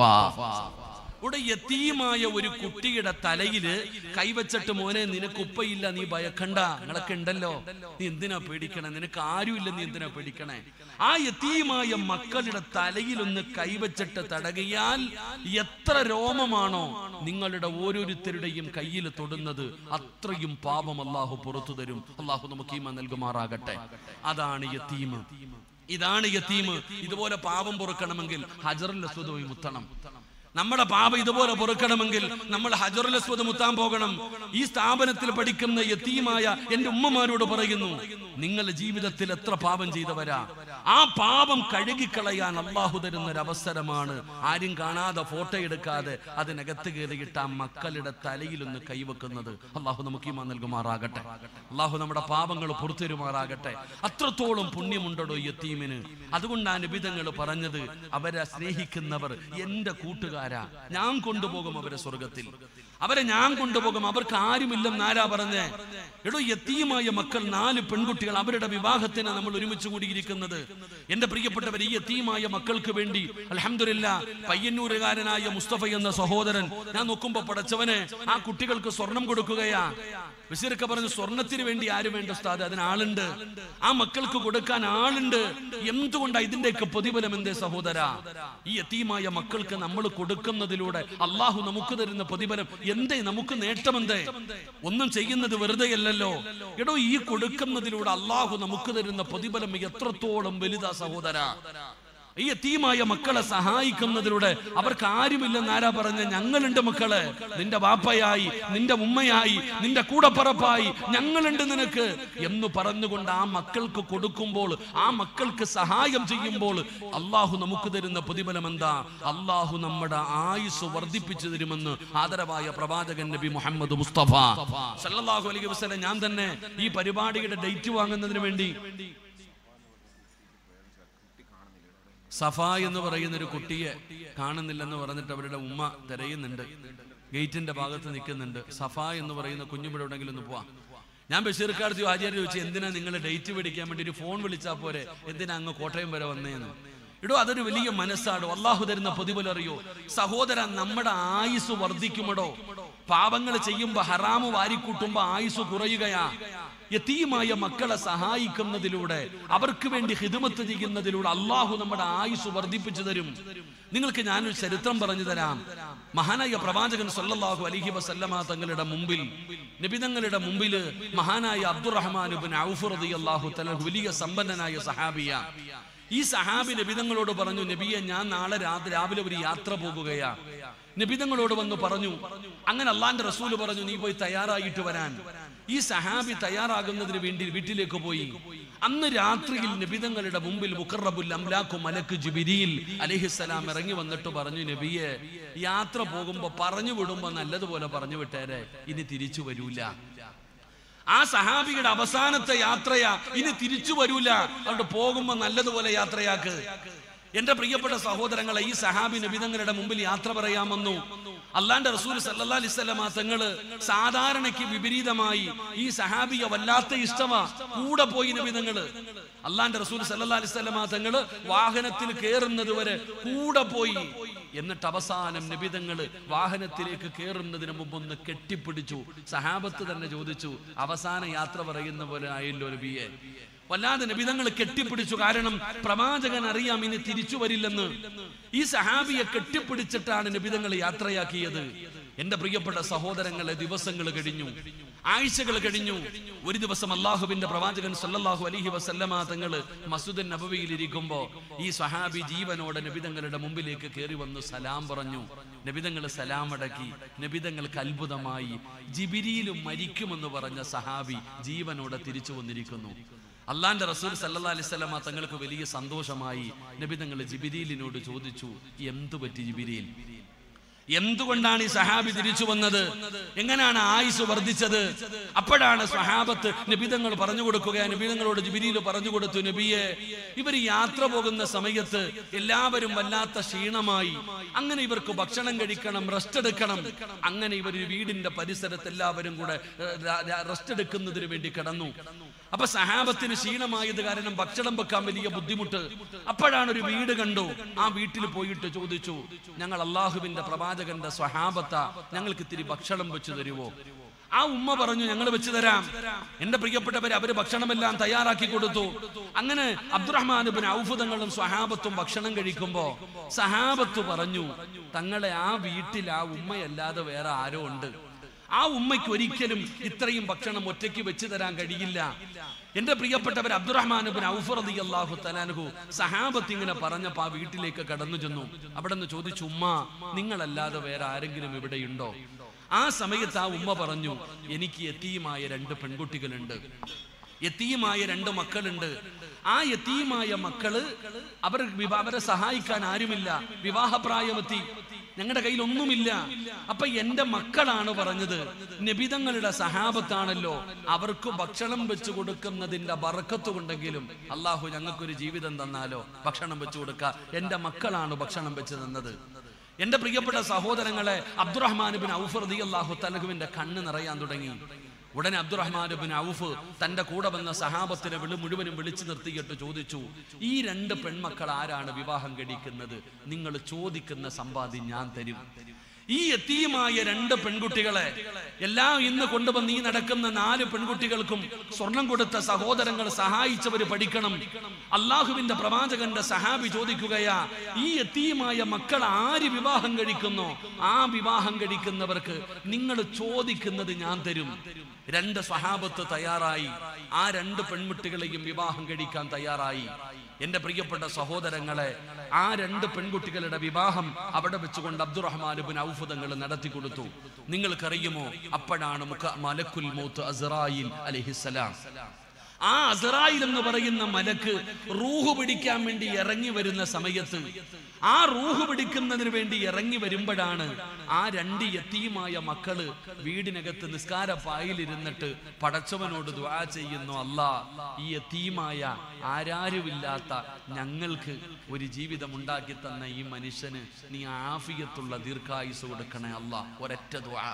ഇവിടെ യതീമായ ഒരു കുട്ടിയുടെ തലയില് കൈവച്ചിട്ട്, മോനെ നിനക്ക് ഉപ്പയില്ല, നീ ഭയക്കണ്ട, നിങ്ങളൊക്കെ ഉണ്ടല്ലോ, നീ എന്തിനാ പേടിക്കണേ, നിനക്ക് ആരുമില്ല, നീ എന്തിനാ പേടിക്കണേ? ആ യതീമായ മക്കളുടെ തലയിലൊന്ന് കൈവച്ചിട്ട് തടകിയാൽ എത്ര രോമമാണോ നിങ്ങളുടെ ഓരോരുത്തരുടെയും കയ്യിൽ തൊടുന്നത് അത്രയും പാപം അള്ളാഹു പുറത്തു തരും. അള്ളാഹു നമുക്ക് ഈമാൻ നൽകുമാറാകട്ടെ. അതാണ് യതീം, ഇതാണ് യതീം. ഇതുപോലെ പാപം പൊറുക്കണമെങ്കിൽ ഹജറുൽ അസ്വദ് പോയി മുത്തണം. നമ്മുടെ പാപം ഇതുപോലെ പൊറുക്കണമെങ്കിൽ നമ്മൾ ഹജറുൽ അസ്വദ് മുത്താൻ പോകണം. ഈ സ്ഥാപനത്തിൽ പഠിക്കുന്ന യതീമായ എന്റെ ഉമ്മമാരോട് പറയുന്നു, നിങ്ങൾ ജീവിതത്തിൽ എത്ര പാപം ചെയ്തവരാ, ആ പാപം കഴുകിക്കളയാൻ അള്ളാഹു തരുന്ന ഒരു അവസരമാണ്. ആരും കാണാതെ ഫോട്ടോ എടുക്കാതെ അതിനകത്ത് കയറിയിട്ട് ആ മക്കളുടെ തലയിലൊന്ന് കൈവെക്കുന്നത്. അള്ളാഹു നമുക്ക് ഈമാൻ നൽകുമാറാകട്ടെ. അള്ളാഹു നമ്മുടെ പാപങ്ങൾ പുറത്തുതരുമാറാകട്ടെ. അത്രത്തോളം പുണ്യമുണ്ടോ യതീമിന്. അതുകൊണ്ടാണ് നബി തങ്ങൾ പറഞ്ഞത്, അവരെ സ്നേഹിക്കുന്നവർ എന്റെ കൂട്ടുകാർ, ഞാൻ കൊണ്ടുപോകും അവരെ സ്വർഗത്തിൽ, അവരെ ഞാൻ കൊണ്ടുപോകും, അവർക്ക് ആരുമില്ലെന്ന് ആരാ പറഞ്ഞേ? എടോ, യതീമായ മക്കൾ 4 പെൺകുട്ടികൾ, അവരുടെ വിവാഹത്തിന് നമ്മൾ ഒരുമിച്ച് കൂടിയിരിക്കുന്നത്. എന്റെ പ്രിയപ്പെട്ടവർ, ഈ യതീമായ മക്കൾക്ക് വേണ്ടി അൽഹംദുലില്ലാഹ് പയ്യന്നൂരുകാരനായ മുസ്തഫ എന്ന സഹോദരൻ, ഞാൻ നോക്കുമ്പോ പടച്ചവനെ ആ കുട്ടികൾക്ക് സ്വർണം കൊടുക്കുകയാ. ബഷീറൊക്കെ പറഞ്ഞു, സ്വർണത്തിന് വേണ്ടി ആരും വേണ്ട ഉസ്താദ്, അതിന് ആളുണ്ട്, ആ മക്കൾക്ക് കൊടുക്കാൻ ആളുണ്ട്. എന്തുകൊണ്ടാ ഇതിന്റെയൊക്കെ പ്രതിഫലം എന്തേ സഹോദര? ഈ യതീമായ മക്കൾക്ക് നമ്മൾ കൊടുക്കുന്നതിലൂടെ അള്ളാഹു നമുക്ക് തരുന്ന പ്രതിഫലം എന്തേ? നമുക്ക് നേട്ടമെന്തേ? ഒന്നും ചെയ്യുന്നത് വെറുതെയല്ലല്ലോ. എടോ, ഈ കൊടുക്കുന്നതിലൂടെ അള്ളാഹു നമുക്ക് തരുന്ന പ്രതിഫലം എത്രത്തോളം വലുതാ സഹോദര. ഈ യതീമായ മക്കളെ സഹായിക്കുന്നതിലൂടെ അവർക്ക് ആരുമില്ലെന്ന് ആരാ പറഞ്ഞ? ഞങ്ങളുണ്ട് മക്കളെ, നിന്റെ വാപ്പയായി, നിന്റെ ഉമ്മയായി, നിന്റെ കൂടപ്പറപ്പായി ഞങ്ങളുണ്ട് നിനക്ക് എന്ന് പറഞ്ഞുകൊണ്ട് ആ മക്കൾക്ക് കൊടുക്കുമ്പോൾ, ആ മക്കൾക്ക് സഹായം ചെയ്യുമ്പോൾ അള്ളാഹു നമുക്ക് തരുന്ന പ്രതിഫലം എന്താ? അള്ളാഹു നമ്മുടെ ആയുസ് വർദ്ധിപ്പിച്ചു തരുമെന്ന് ആദരവായ പ്രവാചകൻ നബി മുഹമ്മദ് മുസ്തഫ സല്ലല്ലാഹു അലൈഹി വസല്ലം. ഞാൻ തന്നെ ഈ പരിപാടിയുടെ ഡേറ്റ് വാങ്ങുന്നതിന് വേണ്ടി സഫ എന്ന് പറയുന്ന ഒരു കുട്ടിയെ കാണുന്നില്ലെന്ന് പറഞ്ഞിട്ട് അവരുടെ ഉമ്മ തിരയുന്നുണ്ട്, ഗേറ്റിന്റെ ഭാഗത്ത് നിൽക്കുന്നുണ്ട്. സഫ എന്ന് പറയുന്ന കുഞ്ഞുപിടെ ഉണ്ടെങ്കിൽ ഒന്ന് പോവാം. ഞാൻ ബഷീർക്കാട് ആചാര്യ ചോദിച്ചു, എന്തിനാ നിങ്ങൾ ഡേറ്റ് പിടിക്കാൻ വേണ്ടി ഒരു ഫോൺ വിളിച്ചാൽ പോരെ, എന്തിനാ അങ്ങ് കോട്ടയം വരെ വന്നേന്ന്? ഇടോ, അതൊരു വലിയ മനസ്സാണ്. അള്ളാഹു തരുന്ന പ്രതിഫലം അറിയോ സഹോദര? നമ്മുടെ ആയുസ് വർദ്ധിക്കുമടോ. പാപങ്ങൾ ചെയ്യുമ്പോ, ഹറാമ് വാരിക്കൂട്ടുമ്പോ ആയുസ് കുറയുകയാ. യതീമായ മക്കളെ സഹായിക്കുന്നതിലൂടെ, അവർക്ക് വേണ്ടി ഖിദ്മത്ത് ചെയ്യുന്നതിലൂടെ അള്ളാഹു നമ്മുടെ ആയുസ് വർദ്ധിപ്പിച്ചു തരും. നിങ്ങൾക്ക് ഞാനൊരു ചരിത്രം പറഞ്ഞു തരാം. മഹാനായ പ്രവാചകൻ സല്ലല്ലാഹു അലൈഹി വസല്ലമ തങ്ങളുടെ മുമ്പിൽ, നബി തങ്ങളുടെ മുമ്പിൽ മഹാനായ അബ്ദുറഹ്മാൻ ഇബ്നു ഔഫ് റളിയല്ലാഹു തആല, വലിയ സമ്പന്നനായ സഹാബിയ. ഈ സഹാബി നബി തങ്ങളോട് പറഞ്ഞു, നബിയെ, ഞാൻ നാളെ രാവിലെ ഒരു യാത്ര പോകുകയാ. നബി തങ്ങളോട് വന്ന് പറഞ്ഞു. അങ്ങനെ അള്ളാന്റെ റസൂല് പറഞ്ഞു, നീ പോയി തയ്യാറായിട്ട് വരാൻ. ഈ സഹാബി തയ്യാറാകുന്നതിന് വേണ്ടി വീട്ടിലേക്ക് പോയി. അന്ന് രാത്രിയിൽ നബി തങ്ങളുടെ മുമ്പിൽ മുഖറബുൽ അംലാഖു മലക്ക് ജിബ്രീൽ അലൈഹിസ്സലാം ഇറങ്ങി വന്നിട്ട് പറഞ്ഞു, നബിയെ, യാത്ര പോകുമ്പോ പറഞ്ഞു വിടുമ്പോ നല്ലതുപോലെ പറഞ്ഞു വിട്ടേരെ, ഇനി തിരിച്ചു വരൂല. ആ സഹാബിയുടെ അവസാനത്തെ യാത്രയാ, ഇനി തിരിച്ചു വരൂല, അതുകൊണ്ട് പോകുമ്പോ നല്ലതുപോലെ യാത്രയാക്ക്. എന്റെ പ്രിയപ്പെട്ട സഹോദരങ്ങളെ, ഈ സഹാബി നബി തങ്ങളുടെ മുമ്പിൽ യാത്ര പറയാൻ വന്നു. അള്ളാന്റെ റസൂൽ സല്ലല്ലാഹു അലൈഹി വസല്ലമ തങ്ങള് സാധാരണയ്ക്ക് വിപരീതമായി ഈ സഹാബിയെ വല്ലാത്ത ഇഷ്ടമാ. കൂടെ പോയി നബി തങ്ങള്, അള്ളാന്റെ റസൂൽ സല്ലല്ലാഹു അലൈഹി വസല്ലമ തങ്ങള് വാഹനത്തിൽ കയറുന്നത് വരെ കൂടെ പോയി. എന്നിട്ട് അവസാനം നബി തങ്ങള് വാഹനത്തിലേക്ക് കയറുന്നതിന് മുമ്പ് ഒന്ന് കെട്ടിപ്പിടിച്ചു. സഹാബത്ത് തന്നെ ചോദിച്ചു, അവസാന യാത്ര പറയുന്ന പോലെ ആയല്ലോ നബിയെ. വല്ലാതെ നബി തങ്ങൾ കെട്ടിപ്പിടിച്ചു. കാരണം പ്രവാചകൻ അറിയാം ഇനി തിരിച്ചു വരില്ലെന്ന്. ഈ സഹാബിയെ കെട്ടിപ്പിടിച്ചിട്ടാണ് നബി തങ്ങൾ യാത്രയാക്കിയത്. എന്റെ പ്രിയപ്പെട്ട സഹോദരങ്ങളെ, ദിവസങ്ങൾ കഴിഞ്ഞു, ആഴ്ചകൾ കഴിഞ്ഞു. ഒരു ദിവസം അള്ളാഹുവിന്റെ പ്രവാചകൻ സല്ലല്ലാഹു അലൈഹി വസല്ലമ തങ്ങള് മസ്ജിദുൻ നബവിയിൽ ഇരിക്കുമ്പോ ഈ സഹാബി ജീവനോടെ നബിതങ്ങളുടെ മുമ്പിലേക്ക് കയറി വന്നു സലാം പറഞ്ഞു. നബിതങ്ങൾ സലാം അടക്കി. നബിതങ്ങൾക്ക് അത്ഭുതമായി. ജിബ്രീലും മരിക്കുമെന്ന് പറഞ്ഞ സഹാബി ജീവനോടെ തിരിച്ചു വന്നിരിക്കുന്നു. അള്ളാന്റെ റസൂൽ സല്ലല്ലാഹു അലൈഹി വസല്ലമ തങ്ങൾക്ക് വലിയ സന്തോഷമായി. നബിതങ്ങൾ ജിബ്രീലിനോട് ചോദിച്ചു, എന്തു പറ്റി ജിബ്രീൽ? എന്തുകൊണ്ടാണ് ഈ സഹാബി തിരിച്ചു വന്നത്? എങ്ങനെയാണ് ആയുസ് വർദ്ധിച്ചത്? അപ്പോഴാണ് സ്വഹാബത്ത് നബിതങ്ങൾ പറഞ്ഞു കൊടുക്കുക. നബിതങ്ങളോട് ജിബ്രീൽ പറഞ്ഞു കൊടുത്തു, നബിയെ, ഇവർ യാത്ര പോകുന്ന സമയത്ത് എല്ലാവരും വല്ലാത്ത ക്ഷീണമായി. അങ്ങനെ ഇവർക്ക് ഭക്ഷണം കഴിക്കണം, റെസ്റ്റ് എടുക്കണം. അങ്ങനെ ഇവർ വീടിന്റെ പരിസരത്ത് എല്ലാവരും കൂടെ റെസ്റ്റ് എടുക്കുന്നതിന് വേണ്ടി കിടന്നു. അപ്പൊ സഹാബത്തിന് ക്ഷീണമായത് കാരണം ഭക്ഷണം വെക്കാൻ വലിയ ബുദ്ധിമുട്ട്. അപ്പോഴാണ് ഒരു വീട് കണ്ടു. ആ വീട്ടിൽ പോയിട്ട് ചോദിച്ചു, ഞങ്ങൾ അള്ളാഹുവിന്റെ പ്രവാചകന്റെ സ്വഹാബത്ത, ഞങ്ങൾക്ക് ഇത്തിരി ഭക്ഷണം വെച്ചു തരുവോ? ആ ഉമ്മ പറഞ്ഞു, ഞങ്ങൾ വെച്ചു തരാം. എന്റെ പ്രിയപ്പെട്ടവരെ, അവര് ഭക്ഷണമെല്ലാം തയ്യാറാക്കി കൊടുത്തു. അങ്ങനെ അബ്ദുറഹ്മാൻ ഇബ്നു ഔഫ് തങ്ങളും സ്വഹാബത്തും ഭക്ഷണം കഴിക്കുമ്പോ സഹാബത്ത് പറഞ്ഞു, തങ്ങളെ ആ വീട്ടിൽ ആ ഉമ്മയല്ലാതെ വേറെ ആരോ ഉണ്ട്. ആ ഉമ്മയ്ക്ക് ഒരിക്കലും ഇത്രയും ഭക്ഷണം ഒറ്റയ്ക്ക് വെച്ച് തരാൻ കഴിയില്ല. എന്റെ പ്രിയപ്പെട്ടവർ, അബ്ദുറഹ്മാൻ ഇബ്നു ഔഫ് റളിയല്ലാഹു തആല അൻഹു സഹാബത്ത് ഇങ്ങനെ പറഞ്ഞപ്പോ ആ വീട്ടിലേക്ക് കടന്നു ചെന്നു. അവിടെ നിന്ന് ചോദിച്ചു, ഉമ്മ, നിങ്ങളല്ലാതെ വേറെ ആരെങ്കിലും ഇവിടെയുണ്ടോ? ആ സമയത്ത് ആ ഉമ്മ പറഞ്ഞു, എനിക്ക് യതീമായ 2 പെൺകുട്ടികളുണ്ട്, യതീമായ 2 മക്കളുണ്ട്. ആ യതീമായ മക്കള് അവരെ സഹായിക്കാൻ ആരുമില്ല. വിവാഹപ്രായമെത്തി, ഞങ്ങളുടെ കയ്യിൽ ഒന്നുമില്ല. അപ്പൊ എന്റെ മക്കളാണ് പറഞ്ഞത്, നബിതങ്ങളുടെ സഹാബത്താണല്ലോ, അവർക്ക് ഭക്ഷണം വെച്ചു കൊടുക്കുന്നതിന്റെ ബറക്കത്ത് കൊണ്ടെങ്കിലും അള്ളാഹു ഞങ്ങൾക്കൊരു ജീവിതം തന്നാലോ, ഭക്ഷണം വെച്ചു കൊടുക്ക. എന്റെ മക്കളാണ് ഭക്ഷണം വെച്ച് തന്നത്. എന്റെ പ്രിയപ്പെട്ട സഹോദരങ്ങളെ, അബ്ദുറഹ്മാൻ ഇബ്നു ഔഫ് റളിയല്ലാഹു തആല അൻഹുവിന്റെ കണ്ണ് നിറയാൻ തുടങ്ങി. ഉടനെ അബ്ദുറഹ്മാൻ ഇബ്നു ഔഫ് തന്റെ കൂടെ വന്ന സഹാബത്തിനെ മുഴുവനും വിളിച്ചു നിർത്തിയിട്ട് ചോദിച്ചു, ഈ 2 പെൺമക്കൾ ആരാണ് വിവാഹം കഴിക്കുന്നത്? നിങ്ങൾ ചോദിക്കുന്ന സമ്പാദ്യം ഞാൻ തരും. ഈ യതീമായ 2 പെൺകുട്ടികളെ എല്ലാം ഇന്ന് കൊണ്ടുവന്ന് ഈ നടക്കുന്ന 4 പെൺകുട്ടികൾക്കും സ്വർണം കൊടുത്ത സഹോദരങ്ങൾ സഹായിച്ചവര് പഠിക്കണം. അള്ളാഹുവിന്റെ പ്രവാചകന്റെ സഹാബി ചോദിക്കുകയാ, ഈ യതീമായ മക്കൾ ആര് വിവാഹം കഴിക്കുന്നോ ആ വിവാഹം കഴിക്കുന്നവർക്ക് നിങ്ങൾ ചോദിക്കുന്നത് ഞാൻ തരും. 2 സ്വഹാബത്ത് തയ്യാറായി. ആ 2 പെൺകുട്ടികളെയും വിവാഹം കഴിക്കാൻ തയ്യാറായി. എന്റെ പ്രിയപ്പെട്ട സഹോദരങ്ങളെ, ആ 2 പെൺകുട്ടികളുടെ വിവാഹം അവിടെ വെച്ചുകൊണ്ട് അബ്ദുറഹ്മാൻ ഇബ്നു ഔഫ് തങ്ങൾ നടത്തി കൊടുത്തു. നിങ്ങൾക്കറിയുമോ, അപ്പോഴാണ് മലക്കുൽ മൗത്ത് അസ്റായിൽ അലൈഹിസ്സലാം, ആ അസ്റായിൽ എന്ന് പറയുന്ന മലക്ക് റൂഹ് പിടിക്കാൻ വേണ്ടി ഇറങ്ങി വരുന്ന സമയത്ത്, ആ റൂഹ് പിടിക്കുന്നതിന് വേണ്ടി ഇറങ്ങി വരുമ്പോഴാണ് ആ 2 യതീമായ മക്കള് വീടിനകത്ത് നിസ്കാരപ്പായിലിരുന്നിട്ട് പടച്ചവനോട് ദുആ ചെയ്യുന്നു, അല്ലാ, ഈ യതീമായ ആരാരുമില്ലാത്ത ഞങ്ങൾക്ക് ഒരു ജീവിതം ഉണ്ടാക്കി തന്ന ഈ മനുഷ്യന് നീ ആഫിയത്തുള്ള ദീർഘായുസ് കൊടുക്കണേ അല്ലാ. ഒരൊറ്റ ദുആ.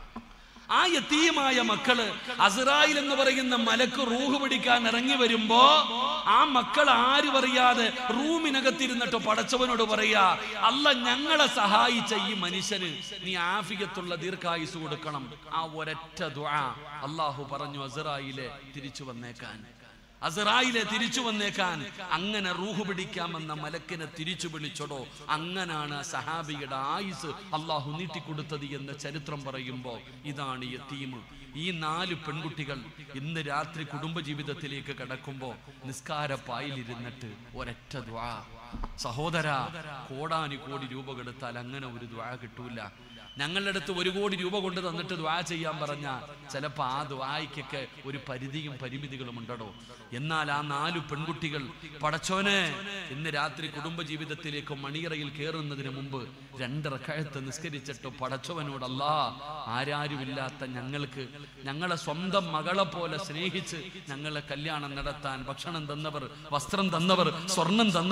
ആ യതീമായ മക്കള് അസ്റായിൽ എന്ന് പറയുന്ന മലക്ക് റൂഹ് പിടിക്കാൻ ഇറങ്ങി വരുമ്പോ ആ മക്കൾ ആരും അറിയാതെ റൂമിനകത്തിരുന്നിട്ട് പടച്ചവനോട് പറയാ, അല്ല, ഞങ്ങളെ സഹായിച്ച ഈ മനുഷ്യന് നീ ആഫിയത്തുള്ള ദീർഘായുസ് കൊടുക്കണം. ആ ഒരൊറ്റ ദുആ. അല്ലാഹു പറഞ്ഞു, അസ്റായിലെ തിരിച്ചു വന്നേക്കാൻ, അസ്റായിലെ തിരിച്ചു വന്നേക്കാൻ. അങ്ങനെ റൂഹ് പിടിക്കാമെന്ന മലക്കിനെ തിരിച്ചു വിളിച്ചടോ. അങ്ങനാണ് സഹാബിയുടെ ആയുസ് അള്ളാഹു നീട്ടിക്കൊടുത്തത് എന്ന് ചരിത്രം പറയുമ്പോ ഇതാണ് യതീം. ഈ 4 പെൺകുട്ടികൾ ഇന്ന് രാത്രി കുടുംബജീവിതത്തിലേക്ക് കടക്കുമ്പോ നിസ്കാരപ്പായിലിരുന്നിട്ട് ഒരൊറ്റ ദുആ. സഹോദര, കോടാനുകോടി രൂപ കൊടുത്താൽ അങ്ങനെ ഒരു ദുആ കിട്ടൂല. ഞങ്ങളുടെ അടുത്ത് 1 കോടി രൂപ കൊണ്ട് തന്നിട്ട് ദുആ ചെയ്യാൻ പറഞ്ഞാൽ ചിലപ്പോൾ ആ ദുആയ്ക്കൊക്കെ ഒരു പരിധിയും പരിമിതികളും ഉണ്ടോ. എന്നാൽ ആ 4 പെൺകുട്ടികൾ, പടച്ചോനെ, ഇന്ന് രാത്രി കുടുംബജീവിതത്തിലേക്ക് മണിയറയിൽ കയറുന്നതിന് മുമ്പ് 2 റക്അത്ത് നിസ്കരിച്ചിട്ട് പടച്ചവനോട്, അല്ലാ, ആരാരുമില്ലാത്ത ഞങ്ങൾക്ക് ഞങ്ങളെ സ്വന്തം മകളെ പോലെ സ്നേഹിച്ച് ഞങ്ങളെ കല്യാണം നടത്താൻ ഭക്ഷണം തന്നവർ, വസ്ത്രം തന്നവർ, സ്വർണം തന്നവർ,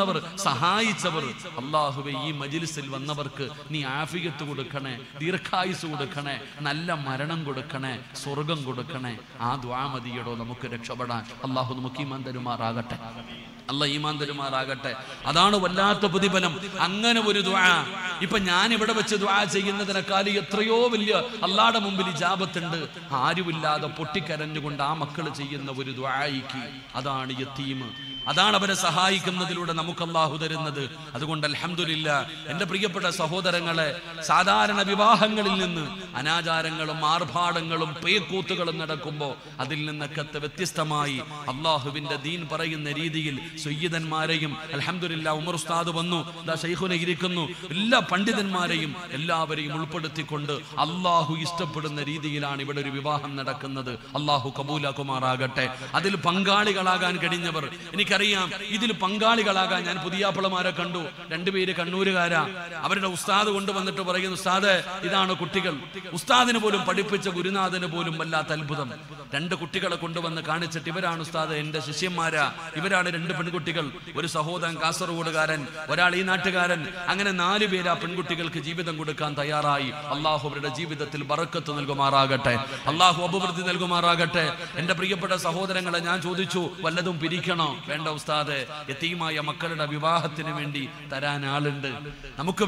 സഹായിച്ചവർ, അല്ലാഹുവേ ഈ മജ്ലിസിൽ വന്നവർക്ക് നീ ആഫിയത്ത് കൊടുക്കണേ, ദീർഘായുസ് കൊടുക്കണേ, നല്ല മരണം കൊടുക്കണേ, സ്വർഗം കൊടുക്കണേ. ആ ദുആ മതിയടോ നമുക്ക് രക്ഷപ്പെടാൻ. അല്ലാഹു നമുക്ക് ഈമാൻ തരുമാറാകട്ടെ. അല്ലാഹ് ഈമാൻ തരുമാറാകട്ടെ. അതാണ് വല്ലാത്ത പ്രതിഫലം. അങ്ങനെ ഒരു ദുആ ഇപ്പൊ ഞാൻ ഇവിടെ വെച്ച് ദുആ ചെയ്യുന്നതിനേക്കാൾ എത്രയോ വലിയ അല്ലാഹുവിന്റെ മുമ്പിൽ ഇജാബത്തുണ്ട്. ആരുമില്ലാതെ പൊട്ടിക്കരഞ്ഞുകൊണ്ട് ആ മക്കൾ ചെയ്യുന്ന ഒരു ദുആയിക്ക്, അതാണ് യതീം. അതാണ് അവരെ സഹായിക്കുന്നതിലൂടെ നമുക്ക് അല്ലാഹു തരുന്നത്. അതുകൊണ്ട് അൽഹംദുലില്ലാഹ് എൻ്റെ പ്രിയപ്പെട്ട സഹോദരങ്ങളെ, സാധാരണ വിവാഹങ്ങളിൽ നിന്ന് അനാചാരങ്ങളും ആർഭാടങ്ങളും പേക്കൂത്തുകളും നടക്കുമ്പോൾ അതിൽ നിന്നൊക്കെ വ്യത്യസ്തമായി അല്ലാഹുവിൻ്റെ ദീൻ പറയുന്ന രീതിയിൽ സയ്യിദന്മാരെയും, അൽഹംദുലില്ലാഹ് ഉമർ ഉസ്താദ് വന്നു, ദാ ശൈഖുന ഇരിക്കുന്നു, എല്ലാ പണ്ഡിതന്മാരെയും എല്ലാവരെയും ഉൾപ്പെടുത്തിക്കൊണ്ട് അല്ലാഹു ഇഷ്ടപ്പെടുന്ന രീതിയിലാണ് ഇവിടെ ഒരു വിവാഹം നടക്കുന്നത്. അല്ലാഹു കബൂലാക്കുമാറാകട്ടെ. അതിൽ പങ്കാളികളാകാൻ കഴിഞ്ഞവർ, എനിക്കറിയാം ഇതിൽ പങ്കാളികളാകാൻ ഞാൻ പുതിയാപ്പിളമാരെ കണ്ടു. രണ്ടുപേര് കണ്ണൂരുകാരാ. അവരുടെ ഉസ്താദ് കൊണ്ടുവന്നിട്ട് പറയുന്നു, ഉസ്താദ് ഇതാണ് കുട്ടികൾ. ഉസ്താദിന് പോലും പഠിപ്പിച്ച ഗുരുനാഥന് പോലും വല്ലാത്ത അത്ഭുതം. രണ്ട് കുട്ടികളെ കൊണ്ടുവന്ന് കാണിച്ചിട്ട്, ഇവരാണ് ഉസ്താദ് എൻ്റെ ശിഷ്യന്മാരാ, ഇവരാണ് രണ്ട് പെൺകുട്ടികൾ, ഒരു സഹോദരൻ കാസർഗോഡുകാരൻ, ഒരാൾ ഈ നാട്ടുകാരൻ, അങ്ങനെ 4 പേര് ആ പെൺകുട്ടികൾക്ക് ജീവിതം കൊടുക്കാൻ തയ്യാറായി. അള്ളാഹു അവരുടെ ജീവിതത്തിൽ ബറക്കത്ത് നൽകുമാറാകട്ടെ, അള്ളാഹു അഭിവൃദ്ധി നൽകുമാറാകട്ടെ. എൻ്റെ പ്രിയപ്പെട്ട സഹോദരങ്ങളെ, ഞാൻ ചോദിച്ചു വല്ലതും പിരിക്കണോ? വേണ്ട ഉസ്താദ്, യതീമായ മക്കളുടെ വിവാഹത്തിന് വേണ്ടി തരാൻ ആളുണ്ട്. നമുക്ക്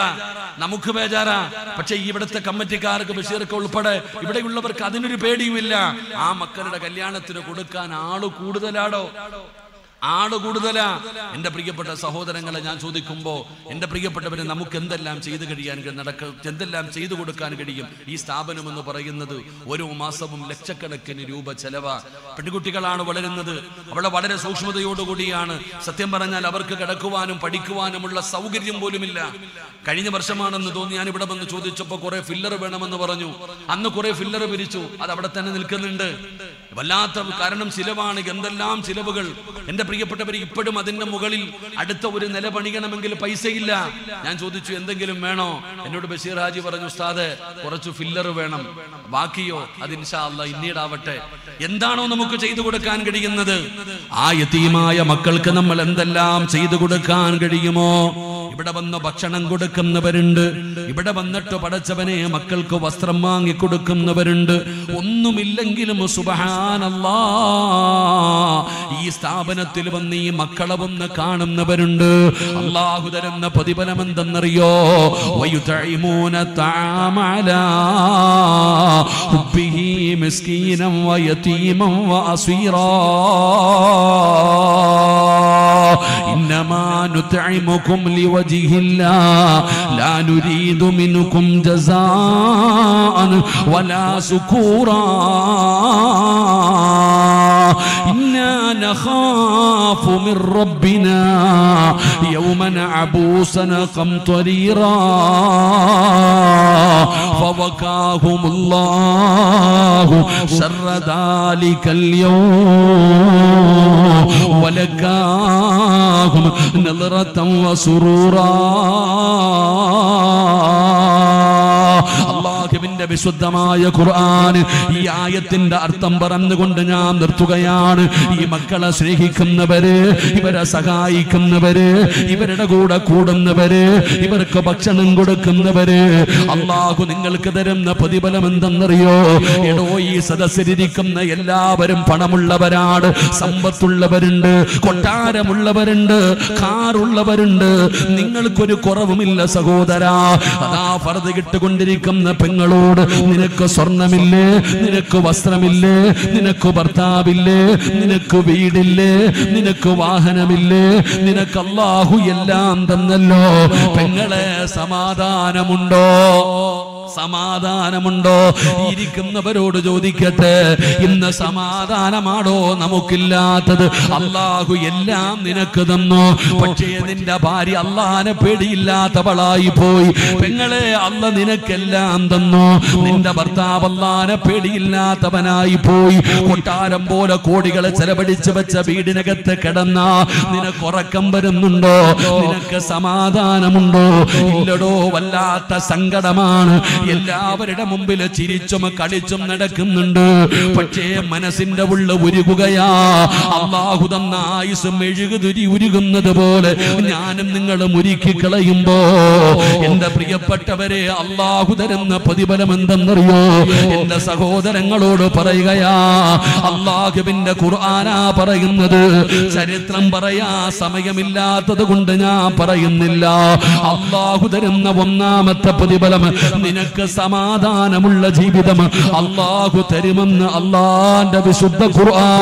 ബേജാറാ. പക്ഷെ ഇവിടുത്തെ കമ്മിറ്റിക്കാർക്ക്, ബഷീർക്ക് ഉൾപ്പെടെ ഇവിടെയുള്ളവർക്ക് അതിനൊരു പേടിയുമില്ല. ആ മക്കളുടെ കല്യാണത്തിന് കൊടുക്കാൻ ആള് കൂടുതലാണോ? കൂടുതലാ. എൻ്റെ പ്രിയപ്പെട്ട സഹോദരങ്ങളെ, ഞാൻ ചോദിക്കുമ്പോ എൻ്റെ പ്രിയപ്പെട്ടവരെ, നമുക്ക് എന്തെല്ലാം എന്തെല്ലാം ചെയ്തു കൊടുക്കാൻ കഴിയും? ഈ സ്ഥാപനം എന്ന് പറയുന്നത് ഓരോ മാസവും ലക്ഷക്കണക്കിന് രൂപ ചെലവാ. പെൺകുട്ടികളാണ് വളരുന്നത്, അവിടെ വളരെ സൂക്ഷ്മതയോടുകൂടിയാണ്. സത്യം പറഞ്ഞാൽ അവർക്ക് കിടക്കുവാനും പഠിക്കുവാനുമുള്ള സൗകര്യം പോലുമില്ല. കഴിഞ്ഞ വർഷമാണെന്ന് തോന്നി ഞാൻ ഇവിടെ വന്ന് ചോദിച്ചപ്പോൾ കുറെ ഫില്ലർ വേണമെന്ന് പറഞ്ഞു. അന്ന് കുറെ ഫില്ലർ പിരിച്ചു, അത് അവിടെ തന്നെ നിൽക്കുന്നുണ്ട്. വല്ലാത്ത കാരണം ചിലവാണ്, എന്തെല്ലാം ചിലവുകൾ. എൻ്റെ പ്രിയപ്പെട്ടവർ, ഇപ്പോഴും അതിന്റെ മുകളിൽ അടുത്ത ഒരു നില പണിയണമെങ്കിൽ പൈസയില്ല. ഞാൻ ചോദിച്ചു എന്തെങ്കിലും വേണോ? എന്നോട് ബഷീർ ഹാജി പറഞ്ഞു, ഉസ്താദ് കുറച്ച് ഫില്ലർ വേണം, ബാക്കിയോ അത് ഇൻഷാ അല്ലാഹ് പിന്നീടാവട്ടെ. എന്താണോ നമുക്ക് ചെയ്തു കൊടുക്കാൻ കഴിയുന്നത്, ആ യതീമായ മക്കൾക്ക് നമ്മൾ എന്തെല്ലാം ചെയ്തു കൊടുക്കാൻ കഴിയുമോ? ഇവിടെ വന്ന് ഭക്ഷണം കൊടുക്കുന്നവരുണ്ട്, ഇവിടെ വന്നിട്ട് പടച്ചവനെ മക്കൾക്ക് വസ്ത്രം വാങ്ങി കൊടുക്കുന്നവരുണ്ട്. ഒന്നുമില്ലെങ്കിലും സുബ്ഹാനല്ലാഹ് ഈ സ്ഥാപനത്തിൽ വന്ന് ഈ മക്കളെ വന്ന് കാണുന്നവരുണ്ട്. അല്ലാഹു തരുന്ന പ്രതിഫലം എന്തെന്നറിയോ? വയുതഇമൂന തഅമലാ ഹുബ്ബിഹി മിസ്കീനൻ വയതീമൻ വഅസീറാ ഇന്നമാ നുത്ഇമുകും ലിവജ്ഹില്ലാഹ് ലാ നുരീദു മിൻകും ജസാഅൻ വലാ സുകൂറാ ഇന്നാ നഖാഫു മിർ റബ്ബിനാ യൗമൻ അബൂസൻ ഖംതരീറാ ഫവകാഹുമുല്ലാഹു ശർറ ദാലികൽ യൗം വലകാഹും നളറതൻ വസുറൂറാ. അല്ലാഹുവിന്റെ വിശുദ്ധമായ ഖുർആൻ ഈ ആയത്തിന്റെ അർത്ഥം പറഞ്ഞുകൊണ്ട് ഞാൻ നിർത്തുകയാണ്. ഈ മക്കളെ സ്നേഹിക്കുന്നവര്, ഇവരെ സഹായിക്കുന്നവര്, ഇവരുടെ കൂടെ കൂടുന്നവര്, ഇവർക്ക് ഭക്ഷണം കൊടുക്കുന്നവര്, അല്ലാഹു നിങ്ങൾക്ക് തരുന്ന പ്രതിഫലം എന്തെന്നറിയോ? എടോ, ഈ സദസ്സിലിരിക്കുന്ന എല്ലാവരും പണമുള്ളവരാണ്, സമ്പത്തുള്ളവരുണ്ട്, കൊട്ടാരമുള്ളവരുണ്ട്, കാറുള്ളവരുണ്ട്. നിങ്ങൾക്കൊരു കുറവുമില്ല സഹോദരാ. അതാ ഫർദ് കിട്ടുകൊണ്ടിരിക്കുന്ന പെങ്ങളോട്, നിനക്ക് സ്വർണമില്ലേ, നിനക്ക് വസ്ത്രമില്ലേ, നിനക്ക് ഭർത്താവില്ലേ, നിനക്ക് വീടില്ലേ, നിനക്ക് വാഹനമില്ലേ, നിനക്ക് അല്ലാഹു എല്ലാം തന്നല്ലോ. പെങ്ങളെ, സമാധാനമുണ്ടോ? ഇരിക്കുന്നവരോട് ചോദിക്കട്ടെ, ഇന്ന് സമാധാനമാണോ നമുക്കില്ലാത്തത്? അല്ലാഹു എല്ലാം നിനക്ക് തന്നു, പക്ഷേ നിന്റെ ഭാര്യ അല്ലാഹനെ പേടിയില്ലാത്തവളായി പോയി. പെങ്ങളെ, അല്ലാഹ് നിനക്കെല്ലാം തന്നു, നിന്റെ ഭർത്താവ് അല്ലാഹനെ പേടിയില്ലാത്തവനായി പോയി. കൊട്ടാരം പോലെ കോടികളെ ചെലവഴിച്ച് വെച്ച വീടിനകത്ത് കിടന്ന നിനക്ക് ഉറക്കം വരുന്നുണ്ടോ? നിനക്ക് സമാധാനമുണ്ടോ? ഇല്ലടോ, വല്ലാത്ത സങ്കടമാണ്. എല്ലാവരുടെ മുമ്പിൽ ചിരിച്ചും കളിച്ചും നടക്കുന്നുണ്ട്. പക്ഷേ മനസ്സിന്റെ ഉള്ള ഉരുകുകയാ. അല്ലാഹു തന്ന ആയുസ് മെഴുകുതിരി ഉരുകുന്നത് പോലെ ഞാനും നിങ്ങളും ഉരുക്കി കളയുമ്പോ എന്റെ പ്രിയപ്പെട്ടവരെ അല്ലാഹു തരുന്ന പ്രതിഫലം എന്തെന്നറിയോ? എന്റെ സഹോദരങ്ങളോട് പറയുകയാ, അല്ലാഹുവിന്റെ ഖുർആനാ പറയുന്നത്. ചരിത്രം പറയാ സമയമില്ലാത്തത് കൊണ്ട് ഞാൻ പറയുന്നില്ല. അല്ലാഹു തരുന്ന ഒന്നാമത്തെ പ്രതിഫലം നിനക്ക് സമാധാനമുള്ള ജീവിതം അല്ലാഹു തരുമെന്ന് അല്ലാഹുവിന്റെ വിശുദ്ധ ഖുർആൻ.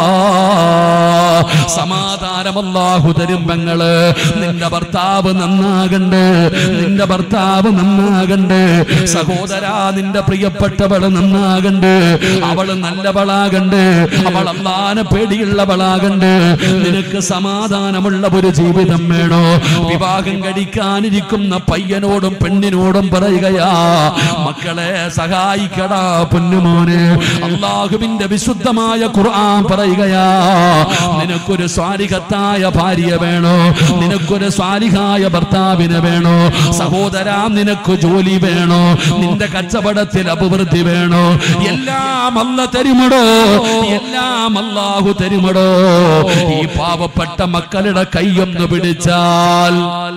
സമാധാനം അല്ലാഹു തരും. പെങ്ങള്, നിന്റെ ഭർത്താവ് നന്നാകണ്ടേ, നിന്റെ ഭർത്താവ് നന്നാകണ്ടേ. സഹോദരാ, നിന്റെ പ്രിയപ്പെട്ടവള് നന്നാകണ്ടേ, അവള് നല്ലവളാകണ്ടേ, അവൾ അല്ലാഹുവിനെ പേടിയുള്ളവളാകണ്ടേ. നിനക്ക് സമാധാനമുള്ള ഒരു ജീവിതം വേണോ? വിവാഹം കഴിക്കാനിരിക്കുന്ന പയ്യനോടും പെണ്ണിനോടും പറയുകയാ, മക്കളെ സഹായിക്കടാ പൊന്നുമോനെ. അല്ലാഹുവിന്റെ വിശുദ്ധമായ ഖുർആൻ പറയുകയാ, നിനക്കൊരു സ്വാലിഹത്തായ ഭാര്യ വേണോ? നിനക്കൊരു സ്വാലിഹായ ഭർത്താവിനെ വേണോ? സഹോദരാ, നിനക്ക് ജോലി വേണോ? നിന്റെ കച്ചവടത്തിൽ അഭിവൃദ്ധി വേണോ? എല്ലാം അല്ലാഹു തരുമടോ, എല്ലാം അല്ലാഹു തരുമടോ. ഈ പാവപ്പെട്ട മക്കളുടെ കൈയൊന്ന് പിടിച്ചാൽ,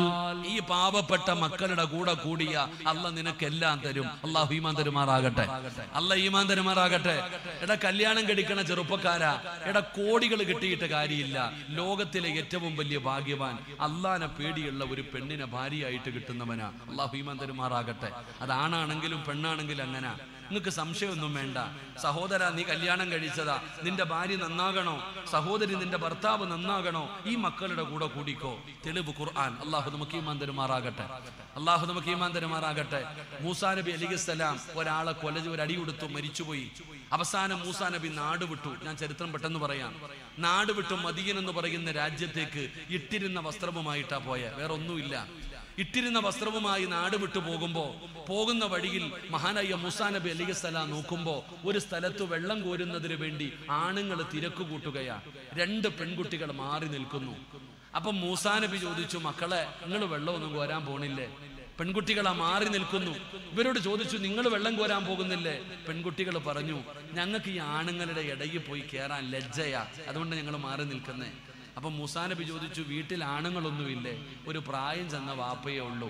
ഈ പാവപ്പെട്ട മക്കളുടെ കൂടെ കൂടിയ അല്ല നിനക്കെല്ലാം തരും. അല്ലാഹു ഈമാൻ തരുമാറാകട്ടെ, അല്ല ഈമാൻ തരുമാറാകട്ടെ. എടാ, കല്യാണം കഴിക്കണ ചെറുപ്പക്കാരാ, എടാ കോടികൾ കിട്ടിയിട്ട് കാര്യമില്ല. ലോകത്തിലെ ഏറ്റവും വലിയ ഭാഗ്യവാൻ അല്ലാഹുവിനെ പേടിയുള്ള ഒരു പെണ്ണിനെ ഭാര്യയായിട്ട് കിട്ടുന്നവനാ. അല്ലാഹു ഈമാൻ തരുമാറാകട്ടെ. അതാണാണെങ്കിലും പെണ്ണാണെങ്കിലും അങ്ങനെ. നിങ്ങൾക്ക് സംശയമൊന്നും വേണ്ട. സഹോദര, നീ കല്യാണം കഴിച്ചതാ, നിന്റെ ഭാര്യ നന്നാകണോ? സഹോദരി, നിന്റെ ഭർത്താവ് നന്നാകണോ? ഈ മക്കളുടെ കൂടെ കൂടിക്കോ. തെളിവ് ഖുർആൻ. അല്ലാഹു നമുക്ക് ഈമാൻ തരുമാറാകട്ടെ, അല്ലാഹു നമുക്ക് ഈമാൻ തരുമാറാകട്ടെ. മൂസാ നബി അലൈഹിസ്സലാം ഒരാളെ ഒരടി കൊടുത്തു, മരിച്ചുപോയി. അവസാനം മൂസാ നബി നാട് വിട്ടു. ഞാൻ ചരിത്രം പെട്ടെന്ന് പറയാം. നാട് വിട്ടു മദീന എന്ന് പറയുന്ന രാജ്യത്തേക്ക് ഇട്ടിരുന്ന വസ്ത്രവുമായിട്ടാ പോയെ, വേറെ ഒന്നുമില്ല. ഇട്ടിരുന്ന വസ്ത്രവുമായി നാട് വിട്ടു പോകുന്ന വഴിയിൽ മഹാനായ മൂസാ നബി അലൈഹിസ്സലാം നോക്കുമ്പോ ഒരു സ്ഥലത്ത് വെള്ളം കോരുന്നതിന് വേണ്ടി ആണുങ്ങൾ തിരക്ക് കൂട്ടുകയാ. 2 പെൺകുട്ടികൾ മാറി നിൽക്കുന്നു. അപ്പൊ മൂസാ നബി ചോദിച്ചു, മക്കളെ, നിങ്ങൾ വെള്ളമൊന്നും കോരാൻ പോണില്ലേ? പെൺകുട്ടികളാ മാറി നിൽക്കുന്നു. ഇവരോട് ചോദിച്ചു, നിങ്ങൾ വെള്ളം കോരാൻ പോകുന്നില്ലേ? പെൺകുട്ടികൾ പറഞ്ഞു, ഞങ്ങൾക്ക് ഈ ആണുങ്ങളുടെ ഇടയിൽ പോയി കയറാൻ ലജ്ജയാ, അതുകൊണ്ട് ഞങ്ങൾ മാറി നിൽക്കുന്നേ. അപ്പൊ മൂസാ നബി ചോദിച്ചു, വീട്ടിൽ ആണുങ്ങളൊന്നുമില്ലേ? ഒരു പ്രായം ചെന്ന വാപ്പയേ ഉള്ളൂ,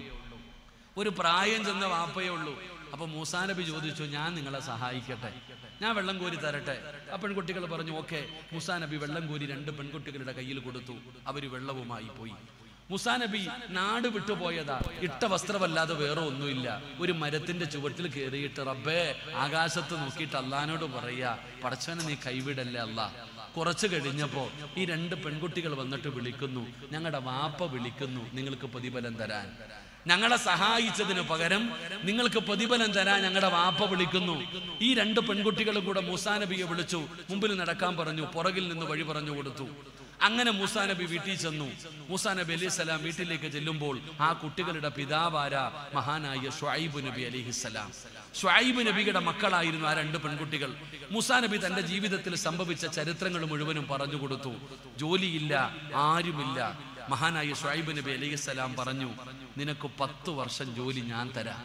ഒരു പ്രായം ചെന്ന വാപ്പയേ ഉള്ളൂ. അപ്പൊ മൂസാ നബി ചോദിച്ചു, ഞാൻ നിങ്ങളെ സഹായിക്കട്ടെ, ഞാൻ വെള്ളം കോരി തരട്ടെ? ആ പെൺകുട്ടികൾ പറഞ്ഞു, ഓക്കെ. മൂസാ നബി വെള്ളം കോരി 2 പെൺകുട്ടികളുടെ കയ്യിൽ കൊടുത്തു. അവര് വെള്ളവുമായി പോയി. മൂസാ നബി നാട് വിട്ടുപോയതാ. ഇട്ട വസ്ത്രമല്ലാതെ വേറെ ഒന്നുമില്ല. ഒരു മരത്തിന്റെ ചുവട്ടിൽ കയറിയിട്ട് റബ്ബേ ആകാശത്ത് നോക്കിയിട്ട് അല്ലാഹുവിനോട് പറയാ, പടച്ചവനെ നീ കൈവിടല്ലേ അല്ലാ. കുറച്ച് കഴിഞ്ഞപ്പോ ഈ 2 പെൺകുട്ടികൾ വന്നിട്ട് വിളിക്കുന്നു, ഞങ്ങളുടെ വാപ്പ വിളിക്കുന്നു നിങ്ങൾക്ക് പ്രതിഫലം തരാൻ. ഞങ്ങളെ സഹായിച്ചതിന് പകരം നിങ്ങൾക്ക് പ്രതിഫലം തരാൻ ഞങ്ങളുടെ വാപ്പ വിളിക്കുന്നു. ഈ 2 പെൺകുട്ടികളും കൂടെ മൂസാ നബിയെ വിളിച്ചു, മുമ്പിൽ നടക്കാൻ പറഞ്ഞു, പുറകിൽ നിന്ന് വഴി പറഞ്ഞു കൊടുത്തു. അങ്ങനെ മൂസാ നബി വീട്ടിൽ ചെന്നു. മൂസാ നബി അലൈഹിസ്സലാം വീട്ടിലേക്ക് ചെല്ലുമ്പോൾ ആ കുട്ടികളുടെ പിതാവാര മഹാനായ ശുഐബ് നബി അലൈഹിസ്സലാം. ശുഐബ് നബിയുടെ മക്കളായിരുന്നു ആ 2 പെൺകുട്ടികൾ. മൂസാ നബി തന്റെ ജീവിതത്തിൽ സംഭവിച്ച ചരിത്രങ്ങൾ മുഴുവനും പറഞ്ഞു കൊടുത്തു. ജോലിയില്ല, ആരുമില്ല. മഹാനായ ശുഐബ് നബി അലൈഹിസ്സലാം പറഞ്ഞു, നിനക്ക് 10 വർഷം ജോലി ഞാൻ തരാം,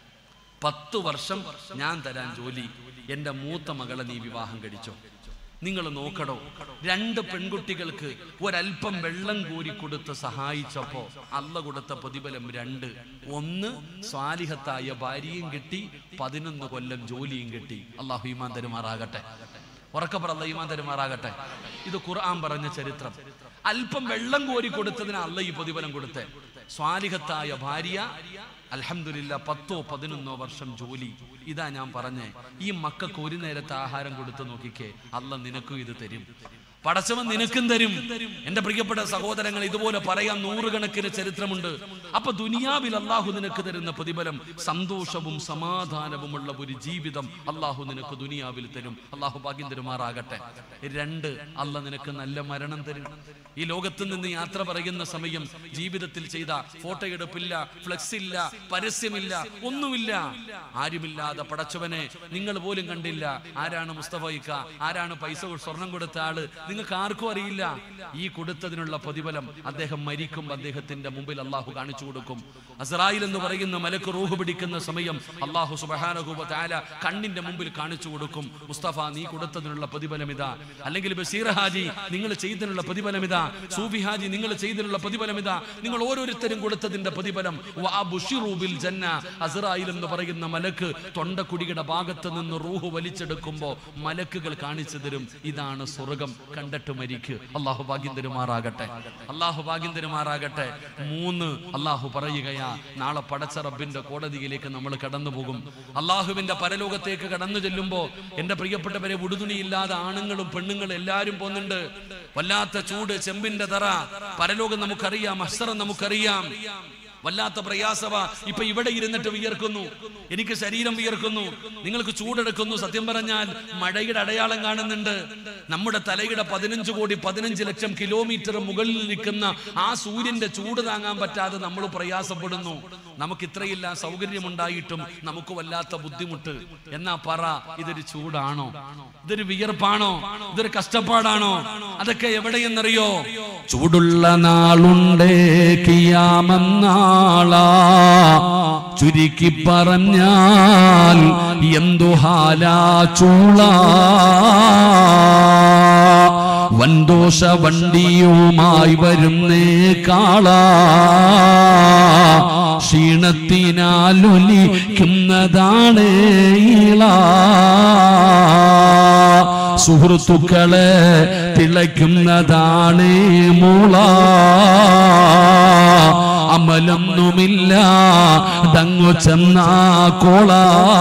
10 വർഷം ഞാൻ തരാൻ ജോലി. എന്റെ മൂത്ത മകളെ നീ വിവാഹം കഴിച്ചോ. നിങ്ങൾ നോക്കടോ, 2 പെൺകുട്ടികൾക്ക് ഒരൽപ്പം വെള്ളം കോരി കൊടുത്ത് സഹായിച്ചപ്പോ അല്ല കൊടുത്ത പ്രതിഫലം 2. 1 സ്വാലിഹത്തായ ഭാര്യയും കിട്ടി, 11 കൊല്ലം ജോലിയും കിട്ടി. അല്ലാഹു ഈമാൻ തരുമാറാകട്ടെ, ഉറക്കപ്പറ അല്ലാഹു ഈമാൻ തരുമാറാകട്ടെ. ഇത് ഖുർആൻ പറഞ്ഞ ചരിത്രം. അല്പം വെള്ളം കോരി കൊടുത്തതിന് അല്ല ഈ പ്രതിഫലം കൊടുത്തേ. സ്വാലിഹത്തായ ഭാര്യ, അൽഹംദുലില്ലാ 10-11 വർഷം ജോലി. ഇതാ ഞാൻ പറഞ്ഞേ, ഈ മക്കൾക്ക് ഒരു നേരത്തെ ആഹാരം കൊടുത്തു നോക്കിക്കേ, അല്ല നിനക്കും ഇത് തരും. പടച്ചവൻ നിനക്കും തരും. എന്റെ പ്രിയപ്പെട്ട സഹോദരങ്ങൾ, ഇതുപോലെ പറയാൻ 100 കണക്കിന് ചരിത്രമുണ്ട്. അപ്പൊ ദുനിയാവിൽ അള്ളാഹു നിനക്ക് തരുന്ന പ്രതിഫലം സന്തോഷവും സമാധാനവുമുള്ള ഒരു ജീവിതം അള്ളാഹു നിനക്ക് ദുനിയാവിൽ തരും. അള്ളാഹു ഭാഗ്യം തരുമാറാകട്ടെ. 2, അല്ല നിനക്ക് നല്ല മരണം തരും. ഈ ലോകത്ത് നിന്ന് യാത്ര പറയുന്ന സമയം ജീവിതത്തിൽ ചെയ്ത ഫോട്ടോ എടുപ്പില്ല, ഫ്ലെക്സ് ഇല്ല, പരസ്യമില്ല, ഒന്നുമില്ല. ആരുമില്ലാതെ പടച്ചവനെ നിങ്ങൾ പോലും കണ്ടില്ല. ആരാണ് മുസ്തഫ ഇക്ക, ആരാണ് പൈസ സ്വർണം കൊടുത്ത ആള്, നിങ്ങൾക്ക് ആർക്കും അറിയില്ല. ഈ കൊടുത്തതിനുള്ള പ്രതിഫലം അദ്ദേഹം മരിക്കുമ്പോൾ അദ്ദേഹത്തിന്റെ മുമ്പിൽ അള്ളാഹു കാണിച്ചു കൊടുക്കും. അസ്റായിൽ എന്ന് പറയുന്ന മലക്ക് റൂഹ് പിടിക്കുന്ന സമയം അള്ളാഹു സുബ്ഹാനഹു വ തആല കണ്ണിന്റെ മുമ്പിൽ കാണിച്ചു കൊടുക്കും. മുസ്തഫ, നീ കൊടുത്തതിനുള്ള പ്രതിഫലം ഇതാ. അല്ലെങ്കിൽ ബഷീർ ഹാജി, നിങ്ങൾ ചെയ്തതിനുള്ള പ്രതിഫലം ഇതാ. സൂഫി ഹാജി, നിങ്ങൾ ചെയ്തതിനുള്ള പ്രതിഫലം ഇതാ. നിങ്ങൾ ഓരോരുത്തരും കൊടുത്തതിന്റെ പ്രതിഫലം. വഅബ്ശിറൂ ബിൽ ജന്ന. അസ്റായിൽ എന്ന് പറയുന്ന മലക്ക് തൊണ്ടക്കുടിയുടെ ഭാഗത്ത് നിന്ന് റൂഹ് വലിച്ചെടുക്കുമ്പോൾ മലക്കുകൾ കാണിച്ചു തരും, ഇതാണ് സ്വർഗം, കണ്ടിട്ട് മരിക്ക്. അള്ളാഹു ഭാഗ്യം തരുമാറാകട്ടെ, അള്ളാഹു ഭാഗ്യം തരുമാറാകട്ടെ. 3 അള്ളാഹു പറയുകയാ, നാളെ പടച്ച റബ്ബിന്റെ കോടതിയിലേക്ക് നമ്മൾ കടന്നു പോകും. അള്ളാഹുവിന്റെ പരലോകത്തേക്ക് കടന്നു ചെല്ലുമ്പോ എന്റെ പ്രിയപ്പെട്ടവരെ, ഉടുതുണിയില്ലാതെ ആണുങ്ങളും പെണ്ണുങ്ങളും എല്ലാരും പോകുന്നുണ്ട്. വല്ലാത്ത ചൂട്, ചെമ്പിന്റെ തറ. പരലോകം നമുക്കറിയാം, മഹ്ശർ നമുക്കറിയാം. വല്ലാത്ത പ്രയാസവ. ഇപ്പൊ ഇവിടെ ഇരുന്നിട്ട് വിയർക്കുന്നു, എനിക്ക് ശരീരം വിയർക്കുന്നു, നിങ്ങൾക്ക് ചൂടെടുക്കുന്നു. സത്യം പറഞ്ഞാൽ മഴയുടെ അടയാളം കാണുന്നുണ്ട്. നമ്മുടെ തലയുടെ 15 കോടി 15 ലക്ഷം കിലോമീറ്റർ മുകളിൽ നിൽക്കുന്ന ആ സൂര്യന്റെ ചൂട് താങ്ങാൻ പറ്റാതെ നമ്മൾ പ്രയാസപ്പെടുന്നു. നമുക്ക് ഇത്രയില്ല സൗകര്യമുണ്ടായിട്ടും നമുക്ക് വല്ലാത്ത ബുദ്ധിമുട്ട്. എന്നാ പറ, ഇതൊരു ചൂടാണോ? ഇതൊരു വിയർപ്പാണോ? ഇതൊരു കഷ്ടപ്പാടാണോ? അതൊക്കെ എവിടെയെന്നറിയോ? ചൂടുള്ള നാളുണ്ടേ കിയാമന്നാളാ, ചുരുക്കി പറഞ്ഞാൽ എന്തു ഹാലാ ചൂള. വൻദോഷ വണ്ടിയുമായി വരുന്നേ കാള, ക്ഷീണത്തിനാലൊലിക്കുന്നതാണ് ഈള. സുഹൃത്തുക്കളെ തിളയ്ക്കുന്നതാണ് മൂള. അമലൊന്നുമില്ല ദങ്ങു ചെന്നാ കോള.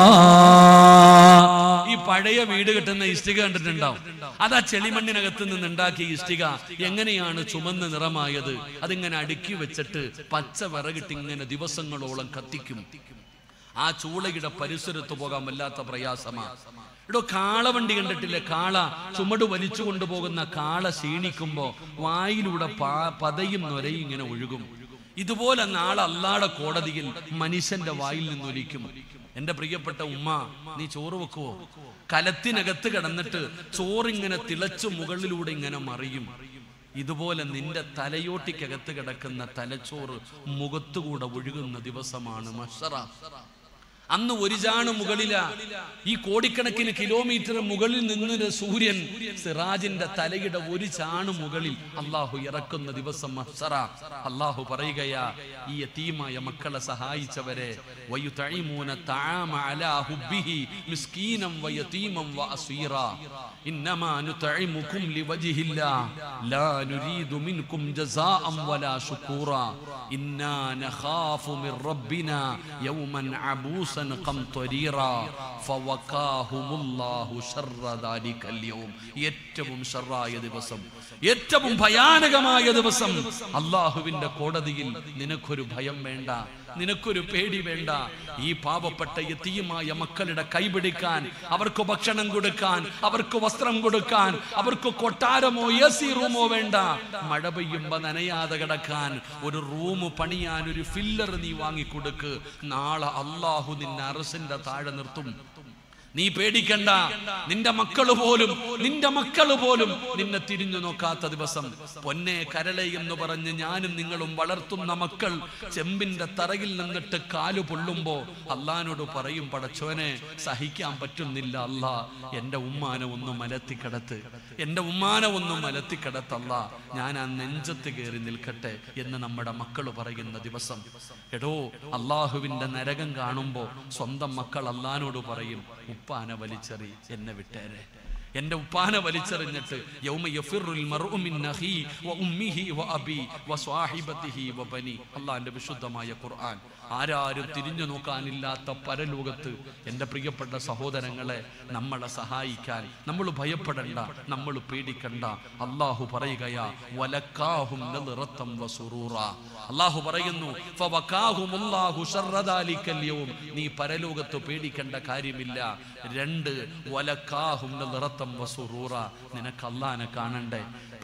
ഈ പഴയ വീട് കെട്ടുന്ന ഇഷ്ടിക കണ്ടിട്ടുണ്ടാവും. അതാ ചെളിമണ്ണിനകത്ത് നിന്ന് ഉണ്ടാക്കിയ ഇഷ്ടിക എങ്ങനെയാണ് ചുമന്ന നിറമായത്? അതിങ്ങനെ അടുക്കി വെച്ചിട്ട് പച്ച വിറകിട്ട് ഇങ്ങനെ ദിവസങ്ങളോളം കത്തിക്കും. ആ ചൂളയുടെ പരിസരത്ത് പോകാൻ വല്ലാത്ത പ്രയാസമാ. ഇവിടെ കാളവണ്ടി കണ്ടിട്ടില്ലേ? കാള ചുമട് വലിച്ചു കൊണ്ടുപോകുന്ന കാള ക്ഷീണിക്കുമ്പോ വായിലൂടെ പതയും നൊരയും ഇങ്ങനെ ഒഴുകും. ഇതുപോലെ നാളെ അല്ലാഹുവിന്റെ കോടതിയിൽ മനുഷ്യന്റെ വായിൽ നിന്നൊലിക്കും. എന്റെ പ്രിയപ്പെട്ട ഉമ്മ, നീ ചോറ് വെക്കുവോ? കലത്തിനകത്ത് കിടന്നിട്ട് ചോറിങ്ങനെ തിളച്ചു മുകളിലൂടെ ഇങ്ങനെ മറിയും. ഇതുപോലെ നിന്റെ തലയോട്ടിക്കകത്ത് കിടക്കുന്ന തലച്ചോറ് മുഖത്തുകൂടെ ഒഴുകുന്ന ദിവസമാണ് മഹ്ശറ. അന്ന് ഒരു ചാണ് മുകളിലാ. ഈ കോടിക്കണക്കിന് കിലോമീറ്റർ മുകളിൽ നിന്ന് സൂര്യൻ സിറാജിന്റെ തലയുടെ ഒരു ചാണ് മുകളിൽ അള്ളാഹു ഇറക്കുന്ന ദിവസം മഹ്ശറ. അള്ളാഹു പറയുകയാ, ഈ യതീമായ മക്കളെ സഹായിച്ചവരെ, വയുതഈമൂന തആമ അലാ ഹുബ്ബിഹി മിസ്കീനം വയതീമൻ വഅസീറാ ഇന്നമാ നുതഈമുകും ലിവജ്ഹില്ലാഹ് ലാ നുരീദു മിൻകും ജസാഅൻ വലാ ശുകൂറാ ഇന്നാ നഖാഫു മിർ റബ്ബിനാ യൗമൻ അബൂസ ഏറ്റവും ഷർറായ ദിവസം, ഏറ്റവും ഭയാനകമായ ദിവസം അള്ളാഹുവിന്റെ കോടതിയിൽ നിനക്കൊരു ഭയം വേണ്ട, നിനക്കൊരു പേടി വേണ്ട. ഈ പാവപ്പെട്ട യതീമായ മക്കളുടെ കൈപിടിക്കാൻ, അവർക്ക് ഭക്ഷണം കൊടുക്കാൻ, അവർക്ക് വസ്ത്രം കൊടുക്കാൻ, അവർക്ക് കൊട്ടാരമോ എസി റൂമോ വേണ്ട. മഴ പെയ്യുമ്പോ നനയാതെ കിടക്കാൻ ഒരു റൂം പണിയാൻ ഒരു ഫില്ലർ നീ വാങ്ങിക്കൊടുക്ക്. നാളെ അള്ളാഹു നിന്നെ അറസിന്റെ താഴെ നിർത്തും. നീ പേടിക്കണ്ട. നിന്റെ മക്കള് പോലും നിന്നെ തിരിഞ്ഞു നോക്കാത്ത ദിവസം. പൊന്നെ കരളെ എന്ന് പറഞ്ഞ് ഞാനും നിങ്ങളും വളർത്തുന്ന മക്കൾ ചെമ്പിന്റെ തറയിൽ നിന്നിട്ട് കാലു പൊള്ളുമ്പോ അള്ളാനോട് പറയും, പടച്ചോനെ സഹിക്കാൻ പറ്റുന്നില്ല അല്ലാ, എന്റെ ഉമ്മാനെ ഒന്ന് മലത്തിക്കിടത്ത്, എന്റെ ഉമ്മാനെ ഒന്ന് മലത്തിക്കിടത്തല്ല, ഞാൻ ആ നെഞ്ചത്ത് കയറി നിൽക്കട്ടെ എന്ന് നമ്മുടെ മക്കള് പറയുന്ന ദിവസം. എടോ, അള്ളാഹുവിന്റെ നരകം കാണുമ്പോ സ്വന്തം മക്കൾ അള്ളാനോട് പറയും, ഉപ്പാനെ വലിച്ചെറി, എന്നെ വിട്ടേരെ. എന്റെ ഉപ്പാനെ വലിച്ചെറിഞ്ഞിട്ട് യൗമ യഫിറുൽ മർഉ മിൻ അഖീ വ ഉമ്മിഹി വ അബി വ സ്വഹിബതിഹി വ ബനി. അല്ലാഹുവിന്റെ വിശുദ്ധമായ ഖുർആൻ. ആരാരും തിരിഞ്ഞു നോക്കാനില്ലാത്ത പരലോകത്ത് എൻ്റെ പ്രിയപ്പെട്ട സഹോദരങ്ങളെ നമ്മളെ സഹായിക്കാൻ നമ്മൾ ഭയപ്പെടണ്ട, നമ്മൾ പേടിക്കണ്ട. അല്ലാഹു പറയുകയാ, വലക്കാഹും നദ്റതം വസുറൂറ. അല്ലാഹു പറയുന്നു, ഫവകാഹുമുല്ലാഹു ശർറ ദാലിക്കൽ യൗം. നീ പരലോകത്ത് പേടിക്കേണ്ട കാര്യമില്ല. 2 വലക്കാഹും നദ്റതം മഗ്ഫിറതൻ വസുറൂറ. നിനക്ക് അല്ലാഹനെ കാണണ്ടേ?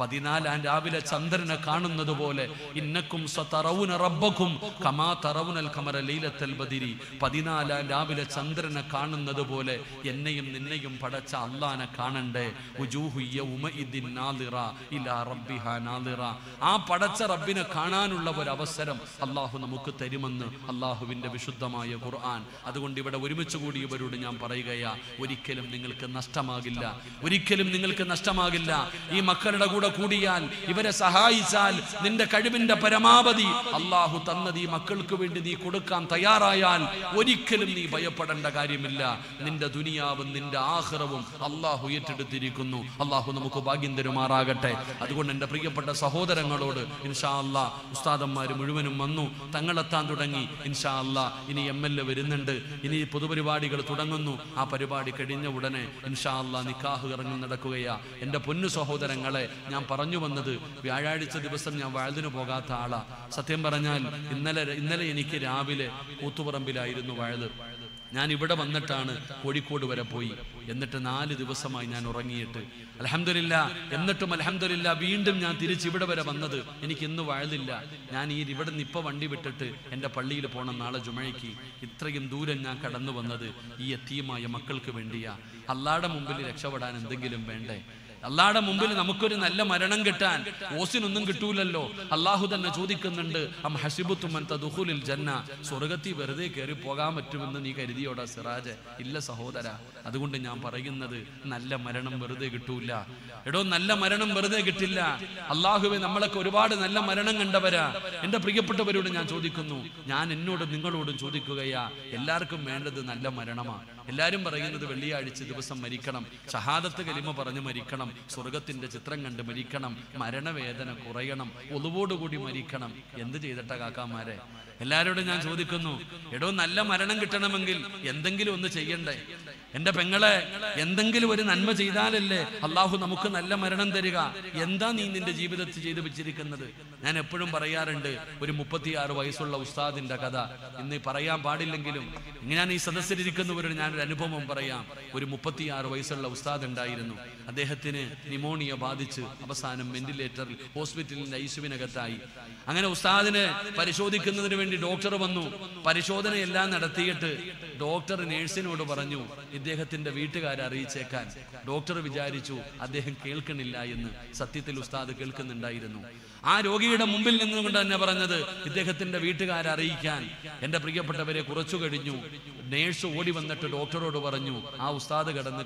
14 രാവിലെ ചന്ദ്രനെ കാണുന്നത് പോലെ ഇന്നക്കും സതറൗന റബ്ബക്കും കമാ തറൗനൽ ഖമറ ലൈലത്തുൽ ബദരി. 14 രാവിലെ ചന്ദ്രനെ കാണുന്നത് പോലെ എന്നെയും നിന്നെയും പടച്ച അല്ലാഹനെ കാണണ്ടേ? വുജൂഹു യൗമഇദിൻ നാളിറ ഇലാ റബ്ബിഹാ നാളിറ. ആ പടച്ച റബ്ബിനെ കാണാനുള്ള ഒരു അവസരം അല്ലാഹു നമുക്ക് തരുമെന്ന് അല്ലാഹുവിന്റെ വിശുദ്ധമായ ഖുർആൻ. അതുകൊണ്ട് ഇവിടെ ഒരുമിച്ച് കൂടിയവരോട് ഞാൻ പറയുകയാ, ഒരിക്കലും നിങ്ങൾക്ക് നഷ്ടമാകില്ല, ഒരിക്കലും നിങ്ങൾക്ക് നഷ്ടമാകില്ല. ഈ മക്കളുടെ കൂടെ കൂടിയാൽ, ഇവരെ സഹായിച്ചാൽ, നിന്റെ കഴിവിന്റെ പരമാവധി അല്ലാഹു തന്നത് ഈ മക്കൾക്ക് വേണ്ടി നീ കൊടുക്കാൻ തയ്യാറായാൽ ഒരിക്കലും നീ ഭയപ്പെടേണ്ട കാര്യമില്ല. നിന്റെ ദുനിയാവും നിന്റെ ആഖിറവും അല്ലാഹു ഏറ്റെടുത്തിരിക്കുന്നു. അല്ലാഹു നമുക്ക് ഭാഗ്യം തരുമാറാകട്ടെ. അതുകൊണ്ട് എൻ്റെ പ്രിയപ്പെട്ട സഹോദരങ്ങളോട് ഇൻഷാ അല്ലാഹ് ഉസ്താദന്മാർ മുഴുവനും വന്നു, തങ്ങളെത്താൻ തുടങ്ങി. ഇൻഷാ അല്ലാഹ് ഇനി MLA വരുന്നുണ്ട്, ഇനി പൊതുപരിപാടികൾ തുടങ്ങുന്നു. ആ പരിപാടി കഴിഞ്ഞ ഉടനെ ഇൻഷാ അല്ലാഹ് നിക്കാഹ് ഇറങ്ങി നടക്കുകയാ. എൻ്റെ പൊന്നു സഹോദരങ്ങളെ, ഞാൻ പറഞ്ഞു വന്നത്, വ്യാഴാഴ്ച ദിവസം ഞാൻ വഅദിന് പോകാത്ത ആളാ. സത്യം പറഞ്ഞാൽ ഇന്നലെ എനിക്ക് രാവിലെ കൂത്തുപറമ്പിലായിരുന്നു വഅദ്. ഞാൻ ഇവിടെ വന്നിട്ടാണ് കോഴിക്കോട് വരെ പോയി. എന്നിട്ട് 4 ദിവസമായി ഞാൻ ഉറങ്ങിയിട്ട്. അൽഹംദുലില്ലാഹ്. എന്നിട്ടും അൽഹംദുലില്ലാഹ് വീണ്ടും ഞാൻ തിരിച്ച് ഇവിടെ വരെ വന്നത്. എനിക്ക് ഇന്ന് വഅദില്ല. ഞാൻ ഇവിടെ നിന്ന് ഇപ്പം വണ്ടി വിട്ടിട്ട് എൻ്റെ പള്ളിയിൽ പോകണം നാളെ ജുമഅയ്ക്ക്. ഇത്രയും ദൂരം ഞാൻ കടന്നു വന്നത് ഈ യതീമായ മക്കൾക്ക് വേണ്ടിയാ. അല്ലാഹുവിന്റെ മുമ്പിൽ രക്ഷപ്പെടാൻ എന്തെങ്കിലും വേണ്ടേ? അല്ലാഹുവിന്റെ മുമ്പിൽ നമുക്കൊരു നല്ല മരണം കിട്ടാൻ ഓസിനൊന്നും കിട്ടൂലല്ലോ. അല്ലാഹു തന്നെ ചോദിക്കുന്നുണ്ട്, അം ഹസിബുതും അൻ തദ്ഖുലുൽ ജന്ന. സ്വർഗ്ഗത്തിൽ വെറുതെ കയറി പോകാൻ പറ്റുമെന്ന് നീ കരുതിയോടാ സിറാജ്? ഇല്ല സഹോദര. അതുകൊണ്ട് ഞാൻ പറയുന്നത്, നല്ല മരണം വെറുതെ കിട്ടൂല. എടോ, നല്ല മരണം വെറുതെ കിട്ടില്ല. അല്ലാഹുവേ, നമ്മളൊക്കെ ഒരുപാട് നല്ല മരണം കണ്ടവരാ. എൻ്റെ പ്രിയപ്പെട്ടവരോട് ഞാൻ ചോദിക്കുന്നു, ഞാൻ എന്നോടും നിങ്ങളോടും ചോദിക്കുകയാ, എല്ലാവർക്കും വേണ്ടത് നല്ല മരണമാണ്. എല്ലാവരും പറയുന്നത് വെള്ളിയാഴ്ച ദിവസം മരിക്കണം, ഷഹാദത്ത് കലിമ പറഞ്ഞ് മരിക്കണം, സ്വർഗത്തിന്റെ ചിത്രം കണ്ട് മരിക്കണം, മരണവേദന കുറയണം, ഒളിവോടുകൂടി മരിക്കണം. എന്ത് ചെയ്തിട്ട കാക്കാമാരെ? എല്ലാവരോടും ഞാൻ ചോദിക്കുന്നു, എടോ, നല്ല മരണം കിട്ടണമെങ്കിൽ എന്തെങ്കിലും ഒന്ന് ചെയ്യണ്ടേ? എൻ്റെ പെങ്ങളെ, എന്തെങ്കിലും ഒരു നന്മ ചെയ്താലല്ലേ അല്ലാഹു നമുക്ക് നല്ല മരണം തരിക. എന്താ നീ നിന്റെ ജീവിതത്തിൽ ചെയ്തു വെച്ചിരിക്കുന്നത്? ഞാൻ എപ്പോഴും പറയാറുണ്ട്, ഒരു 36 വയസ്സുള്ള ഉസ്താദിന്റെ കഥ. ഇന്ന് പറയാൻ പാടില്ലെങ്കിലും ഞാൻ ഈ സദസ്സിലിരിക്കുന്നവരോട് ഞാനൊരു അനുഭവം പറയാം. ഒരു 36 വയസ്സുള്ള ഉസ്താദ് ഉണ്ടായിരുന്നു. അദ്ദേഹത്തിന് ന്യൂമോണിയ ബാധിച്ച് അവസാനം വെന്റിലേറ്ററിൽ ഹോസ്പിറ്റലിന്റെ ഐസിയുവിനകത്തായി. അങ്ങനെ ഉസ്താദിനെ പരിശോധിക്കുന്നതിന് വേണ്ടി ഡോക്ടർ വന്നു. പരിശോധനയെല്ലാം നടത്തിയിട്ട് ഡോക്ടർ നേഴ്സിനോട് പറഞ്ഞു, ഇദ്ദേഹത്തിന്റെ വീട്ടുകാരെ അറിയിച്ചേക്കാൻ. ഡോക്ടർ വിചാരിച്ചു അദ്ദേഹം കേൾക്കണില്ല എന്ന്. സത്യത്തിൽ ഉസ്താദ് കേൾക്കുന്നുണ്ടായിരുന്നു. ആ രോഗിയുടെ മുമ്പിൽ നിന്നുകൊണ്ട് തന്നെ പറഞ്ഞത്, ഇദ്ദേഹത്തിന്റെ വീട്ടുകാരെ അറിയിക്കാൻ. എൻ്റെ പ്രിയപ്പെട്ടവരെ, കുറച്ചു കഴിഞ്ഞു നേഴ്സ് ഓടി വന്നിട്ട് ഡോക്ടറോട് പറഞ്ഞു, ആ ഉസ്താദ് കിടന്ന്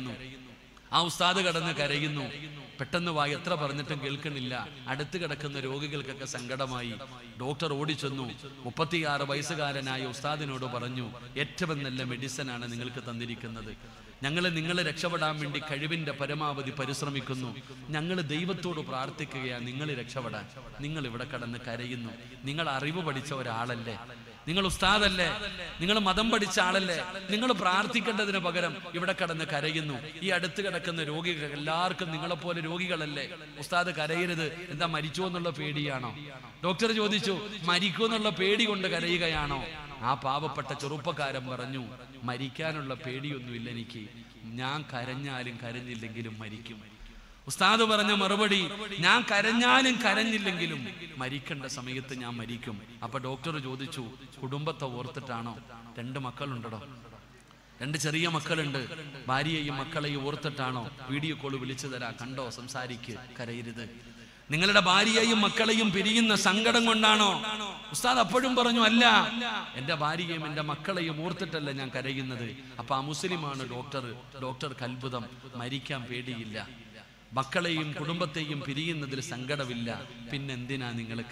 കരയുന്നു. പെട്ടെന്ന് എത്ര പറഞ്ഞിട്ടും കേൾക്കണില്ല. അടുത്ത് കിടക്കുന്ന രോഗികൾക്കൊക്കെ സങ്കടമായി. ഡോക്ടർ ഓടിച്ചെന്നു 36 വയസ്സുകാരനായ ഉസ്താദിനോട് പറഞ്ഞു, ഏറ്റവും നല്ല മെഡിസിനാണ് നിങ്ങൾക്ക് തന്നിരിക്കുന്നത്. ഞങ്ങൾ നിങ്ങളെ രക്ഷപ്പെടാൻ വേണ്ടി കഴിവിന്റെ പരമാവധി പരിശ്രമിക്കുന്നു. ഞങ്ങൾ ദൈവത്തോട് പ്രാർത്ഥിക്കുകയാണ് നിങ്ങൾ രക്ഷപ്പെടാൻ. നിങ്ങൾ ഇവിടെ കിടന്ന് കരയുന്നു. നിങ്ങൾ അറിവ് പഠിച്ച ഒരാളല്ലേ? നിങ്ങൾ ഉസ്താദല്ലേ? നിങ്ങൾ മതം പഠിച്ച ആളല്ലേ? നിങ്ങൾ പ്രാർത്ഥിക്കേണ്ടതിന് പകരം ഇവിടെ കിടന്ന് കരയുന്നു. ഈ അടുത്ത് കിടക്കുന്ന രോഗികൾ എല്ലാവർക്കും നിങ്ങളെപ്പോലെ രോഗികളല്ലേ? ഉസ്താദ് കരയരുത്. എന്താ, മരിച്ചോ എന്നുള്ള പേടിയാണോ? ഡോക്ടർ ചോദിച്ചു, മരിക്കോ എന്നുള്ള പേടി കൊണ്ട് കരയുകയാണോ? ആ പാവപ്പെട്ട ചെറുപ്പക്കാരൻ പറഞ്ഞു, മരിക്കാനുള്ള പേടിയൊന്നുമില്ല എനിക്ക്. ഞാൻ കരഞ്ഞാലും കരഞ്ഞില്ലെങ്കിലും മരിക്കും. ഉസ്താദ് പറഞ്ഞ മറുപടി, ഞാൻ കരഞ്ഞാലും കരഞ്ഞില്ലെങ്കിലും മരിക്കേണ്ട സമയത്ത് ഞാൻ മരിക്കും. അപ്പൊ ഡോക്ടർ ചോദിച്ചു, കുടുംബത്തെ ഓർത്തിട്ടാണോ? 2 മക്കളുണ്ടോ? 2 ചെറിയ മക്കളുണ്ട്. ഭാര്യയെയും മക്കളെയും ഓർത്തിട്ടാണോ? വീഡിയോ കോൾ വിളിച്ചു തരാ, കണ്ടോ, സംസാരിക്ക്, കരയരുത്. നിങ്ങളുടെ ഭാര്യയെയും മക്കളെയും പിരിയുന്ന സങ്കടം കൊണ്ടാണോ? ഉസ്താദ് അപ്പോഴും പറഞ്ഞു, അല്ല, എൻ്റെ ഭാര്യയെയും എൻ്റെ മക്കളെയും ഓർത്തിട്ടല്ല ഞാൻ കരയുന്നത്. അപ്പൊ ആ മുസ്ലിമാണ് ഡോക്ടർക്ക് അത്ഭുതം. മരിക്കാൻ പേടിയില്ല, മക്കളെയും കുടുംബത്തെയും പിരിയുന്നതിൽ സങ്കടമില്ല. പിന്നെന്തിനാ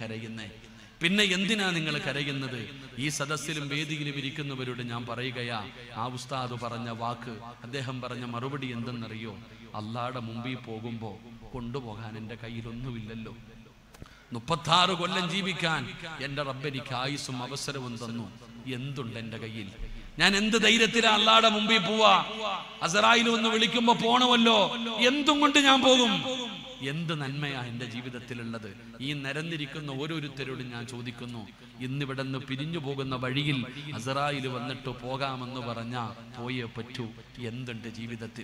നിങ്ങൾ കരയുന്നത്? ഈ സദസ്സിലും വേദിയിലും ഇരിക്കുന്നവരോട് ഞാൻ പറയുകയാ, ആ ഉസ്താദ് പറഞ്ഞ വാക്ക്, അദ്ദേഹം പറഞ്ഞ മറുപടി എന്തെന്നറിയോ? അല്ലാഹുവിന്റെ മുമ്പിൽ പോകുമ്പോ കൊണ്ടുപോകാൻ എൻ്റെ കയ്യിലൊന്നുമില്ലല്ലോ. 36 കൊല്ലം ജീവിക്കാൻ എൻ്റെ റബ്ബ് എനിക്ക് ആയുസ്സും അവസരവും തന്നു. എന്തുണ്ട് എൻ്റെ കയ്യിൽ? ഞാൻ എന്ത് ധൈര്യത്തിലാ അല്ലാഹുവിന്റെ മുമ്പിൽ പോവാ? അസ്റായിൽ ഒന്ന് വിളിക്കുമ്പോ പോണമല്ലോ. എന്തും കൊണ്ട് ഞാൻ പോകും? എന്ത് നന്മയാ എൻ്റെ ജീവിതത്തിലുള്ളത്? ഈ നിരന്നിരിക്കുന്ന ഓരോരുത്തരോടും ഞാൻ ചോദിക്കുന്നു, ഇന്നിവിടെ നിന്ന് പിരിഞ്ഞു പോകുന്ന വഴിയിൽ അസ്റായിൽ വന്നിട്ട് പോകാമെന്ന് പറഞ്ഞാ പോയേ പറ്റൂ. എന്തുണ്ട് ജീവിതത്തിൽ?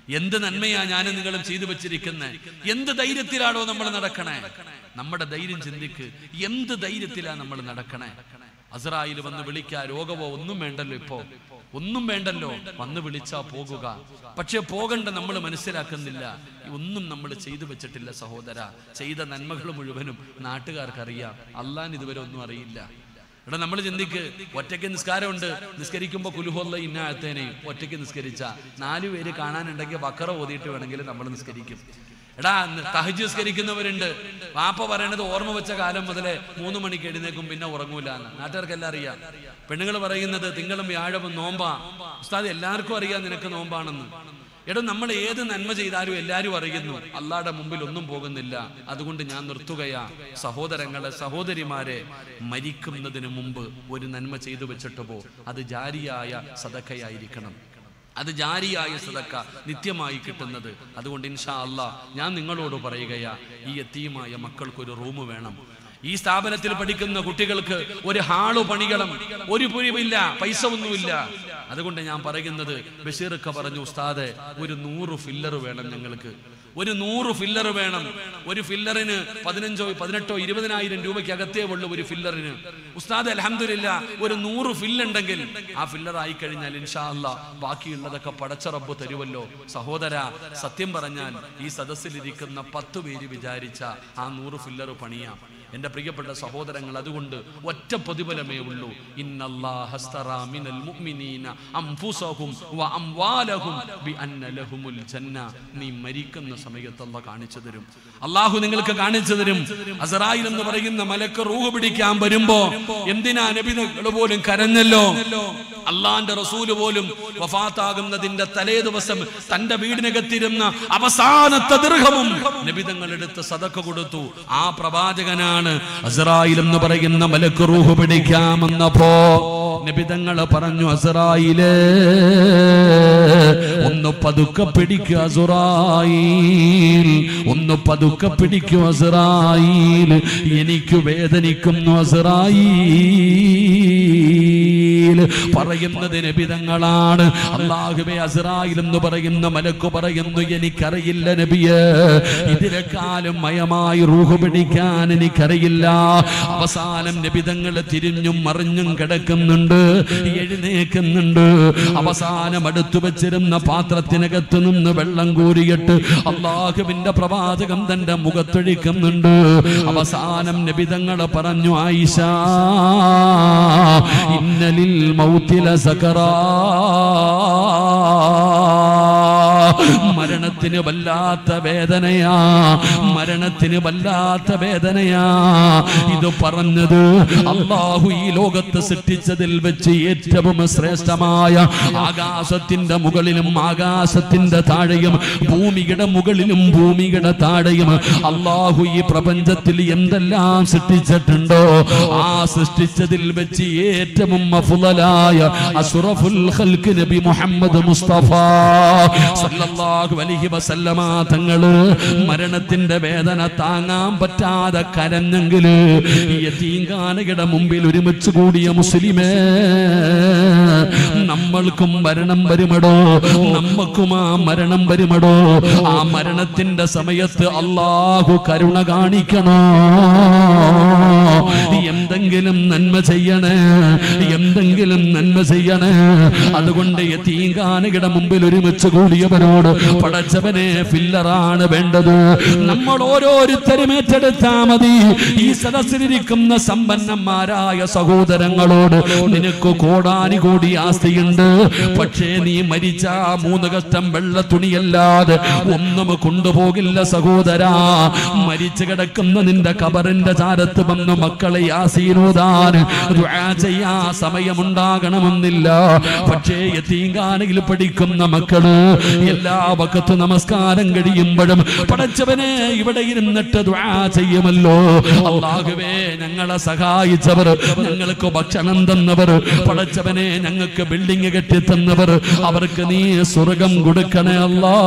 എന്ത് നന്മയാ ഞാനും നിങ്ങളും ചെയ്തു വെച്ചിരിക്കുന്നത്? എന്ത് ധൈര്യത്തിലാണോ നമ്മൾ നടക്കണേ? നമ്മുടെ ധൈര്യം ചിന്തിക്ക്. എന്ത് ധൈര്യത്തിലാ നമ്മൾ നടക്കണേ? അസ്രായിൽ വന്ന് വിളിക്കാ, രോഗമോ ഒന്നും വേണ്ടല്ലോ, ഇപ്പോ ഒന്നും വേണ്ടല്ലോ, വന്ന് വിളിച്ചാ പോകുക. പക്ഷെ പോകണ്ട നമ്മൾ മനസ്സിലാക്കുന്നില്ല. ഒന്നും നമ്മൾ ചെയ്തു വെച്ചിട്ടില്ല സഹോദര. ചെയ്ത നന്മകൾ മുഴുവനും നാട്ടുകാർക്കറിയാം, അള്ളാൻ ഇതുവരെ ഒന്നും അറിയില്ല. ഇവിടെ നമ്മൾ ചിന്തിക്ക്, ഒറ്റയ്ക്ക് നിസ്കാരമുണ്ട്, നിസ്കരിക്കുമ്പോൾ കുലുഹുല്ല ഇന്നാഴത്തേനെയും ഒറ്റയ്ക്ക് നിസ്കരിച്ച 4 പേര് കാണാനുണ്ടെങ്കിൽ ബക്കറ ഓതിയിട്ട് വേണമെങ്കിൽ നമ്മൾ നിസ്കരിക്കും. എടാ തഹജ്ജുദ് നിസ്കരിക്കുന്നവരുണ്ട്. വാപ്പ പറയണത് ഓർമ്മ വെച്ച കാലം മുതലേ 3 മണിക്ക് എഴുന്നേക്കും, പിന്നെ ഉറങ്ങൂല എന്ന്. നാട്ടുകാർക്കെല്ലാം അറിയാം. പെണ്ണുങ്ങൾ പറയുന്നത് തിങ്കളും വ്യാഴവും നോമ്പാ. ഉസ്താദ് എല്ലാവർക്കും അറിയാം നിനക്ക് നോമ്പാണെന്ന്. എടാ നമ്മൾ ഏത് നന്മ ചെയ്താലും എല്ലാവരും അറിയുന്നു, അള്ളാഹുടെ മുമ്പിൽ ഒന്നും പോകുന്നില്ല. അതുകൊണ്ട് ഞാൻ നിർത്തുകയാ. സഹോദരങ്ങളെ, സഹോദരിമാരെ, മരിക്കുന്നതിന് മുമ്പ് ഒരു നന്മ ചെയ്തു വെച്ചിട്ട് പോ. അത് ജാരിയായ സദഖയായിരിക്കണം. അത് ജാരിയായ സദഖ, നിത്യമായി കിട്ടുന്നത്. അതുകൊണ്ട് ഇൻഷാ അല്ലാഹ് ഞാൻ നിങ്ങളോട് പറയുകയാ, ഈ യതീമായ മക്കൾക്കൊരു റൂം വേണം. ഈ സ്ഥാപനത്തിൽ പഠിക്കുന്ന കുട്ടികൾക്ക് ഒരു ഹാള് പണികളും. ഒരു പുരിവില്ല, പൈസ ഒന്നുമില്ല. അതുകൊണ്ട് ഞാൻ പറയുന്നത്, ബഷീറൊക്കെ പറഞ്ഞു, ഉസ്താദെ ഒരു 100 ഫില്ലർ വേണം ഞങ്ങൾക്ക്. ഒരു 100 ഫില്ലർ വേണം. ഒരു ഫില്ലറിന് 15,000, 18,000, 20,000 രൂപയ്ക്ക് അകത്തേ ഉള്ളൂ ഒരു ഫില്ലറിന്. ഉസ്താദ് അൽഹംദുലില്ലാ ഒരു 100 ഫില്ലുണ്ടെങ്കിൽ ആ ഫില്ലർ ആയി കഴിഞ്ഞാൽ ഇൻഷാ അല്ലാഹ് ബാക്കിയുള്ളതൊക്കെ പടച്ച റബ്ബ് തരുമല്ലോ. സഹോദര, സത്യം പറഞ്ഞാൽ ഈ സദസ്സിലിരിക്കുന്ന 10 പേര് വിചാരിച്ച ആ 100 ഫില്ലർ പണിയാം. എന്റെ പ്രിയപ്പെട്ട സഹോദരങ്ങൾ, അതുകൊണ്ട് ഒറ്റ പ്രതിഫലമേ ഉള്ളൂ. ഇന്നല്ലാഹസ്തറാ മിനൽ മുഅ്മിനീന അൻഫുസഹും വഅംവാലഹും ബിഅന്ന ലഹുമുൽ ജന്ന. നീ മരിക്കുന്ന സമയത്ത് അല്ലാഹു കാണിച്ചു തരും. അല്ലാഹു നിങ്ങൾക്ക് കാണിച്ചു തരും. അസ്രായിൽ എന്ന് പറയുന്ന മലക്ക് റൂഹ് പിടിക്കാൻ വരുമ്പോ എന്തിനാ നബികൾ പോലും കരഞ്ഞല്ലോ. അള്ളാന്റെ റസൂല് പോലും വഫാത്താകുന്നതിന്റെ തലേ ദിവസം തന്റെ വീടിനകത്തിരുന്ന അവസാനത്തെ ദിർഹമും നബിതങ്ങൾ എടുത്ത് സദഖ കൊടുത്തു. ആ പ്രവാചകനാണ് അസ്രായിൽ എന്ന് പറയുന്ന മലക്ക് റൂഹ് പിടിക്കാമെന്നപ്പോ നബിതങ്ങൾ പറഞ്ഞു, അസ്രായിലേ ഒന്ന് പതുക്കെ പിടിക്കുക അസ്രായിൽ, ഒന്ന് പതുക്കെ പിടിക്കുക അസ്രായിൽ, എനിക്ക് വേദനിക്കുന്നു അസ്രായിൽ. പറയുന്നത് നബിതങ്ങളാണ്. അല്ലാഹുവേ, അസ്രായിൽ എന്ന് പറയുന്ന മലക്ക് പറയുന്നു, എനിക്കറിയില്ല നബിയേ, ഇതിനെക്കാളും മയമായി റൂഹ് പിടിക്കാൻ എനിക്കറിയില്ല. അവസാനം നബിതങ്ങൾ തിരിഞ്ഞും മറിഞ്ഞും കിടക്കുന്നുണ്ട്, എഴുന്നേക്കുന്നുണ്ട്. അവസാനം അടുത്തു വെച്ചിരുന്ന പാത്രത്തിനകത്ത് നിന്ന് വെള്ളം കോരിയിട്ട് അല്ലാഹുവിന്റെ പ്രവാചകം തന്റെ മുഖത്തൊഴിക്കുന്നുണ്ട്. അവസാനം നബിതങ്ങൾ പറഞ്ഞു, ആയിഷ ഇന്നലിൽ മൗതില സകറാ, മരണത്തിന് വല്ലാത്ത വേദനയാ, മരണത്തിന് വല്ലാത്ത വേദനയാ. ഇത് പറഞ്ഞത് അല്ലാഹു ഈ ലോകത്ത് സൃഷ്ടിച്ചതിൽ വെച്ച് ഏറ്റവും ശ്രേഷ്ഠമായ ആകാശത്തിന്റെ മുകളിലും ആകാശത്തിന്റെ താഴെയും ഭൂമിയുടെ മുകളിലും ഭൂമിയുടെ താഴെയും അല്ലാഹു ഈ പ്രപഞ്ചത്തിൽ എന്തെല്ലാം സൃഷ്ടിച്ചിട്ടുണ്ടോ ആ സൃഷ്ടിച്ചതിൽ വെച്ച് ഏറ്റവും അഫ്ളലായ അഷ്റഫുൽ ഖൽഖ് നബി മുഹമ്മദ് മുസ്തഫ സല്ലല്ലാഹു അലൈഹി വസല്ലമ തങ്ങള് മരണത്തിന്റെ വേദന താങ്ങാൻ പറ്റാതെ കരഞ്ഞെങ്കിൽ യതീംഖാനയുടെ മുമ്പിൽ ഒരുമിച്ച് കൂടിയ മുസ്ലിമേ, നമ്മൾക്കും മരണം വരുമടോ, നമ്മൾക്കും ആ മരണം വരുമടോ. ആ മരണത്തിന്റെ സമയത്ത് അല്ലാഹു കരുണ കാണിക്കണോ, എന്തെങ്കിലും നന്മ ചെയ്യണേ, എന്തെങ്കിലും നന്മ ചെയ്യണേ. അതുകൊണ്ട് യതീംഖാനയുടെ മുമ്പിൽ ഒരുമിച്ച് കൂടിയവരോട് പടച്ചവനെ ഫില്ലറാണ് വേണ്ടത്. നമ്മൾ ഓരോരുത്തരും ഏറ്റെടുത്താ മതി. ഈ സദസ്സിലിരിക്കുന്ന സമ്പന്നന്മാരായ സഹോദരങ്ങളോട്, നിനക്ക് കോടാനുകോടി ആസ്തിയുണ്ട്, പക്ഷേ നീ മരിച്ച 3 കഷ്ടം വെള്ള തുണിയല്ലാതെ ഒന്നും കൊണ്ടുപോകില്ല സഹോദരാ. മരിച്ചു കിടക്കുന്ന നിന്റെ ഖബറിന്റെ ചാരത്ത് വന്ന് മക്കളെ യാസീനോദാൻ ദുആ ചെയ്യാ സമയമുണ്ടാകണമെന്നില്ല. പക്ഷേ യതീംഖാനയിൽ പഠിക്കുന്ന മക്കള് എല്ലാ വഖത്ത് നമസ്കാരം കഴിയുമ്പോഴും പടച്ചവനെ ഇവിടെ ഇരുന്നിട്ട് ദുആ ചെയ്യുമല്ലോ. അല്ലാഹുവേ, ഞങ്ങളെ സഹായിച്ചവർ, ഞങ്ങൾക്ക് ഭക്ഷണം തന്നവർ, പടച്ചവനെ ഞങ്ങൾക്ക് ബിൽഡിംഗ് കെട്ടി തന്നവർ, അവർക്ക് നീ സ്വർഗം കൊടുക്കണേ അല്ലാ.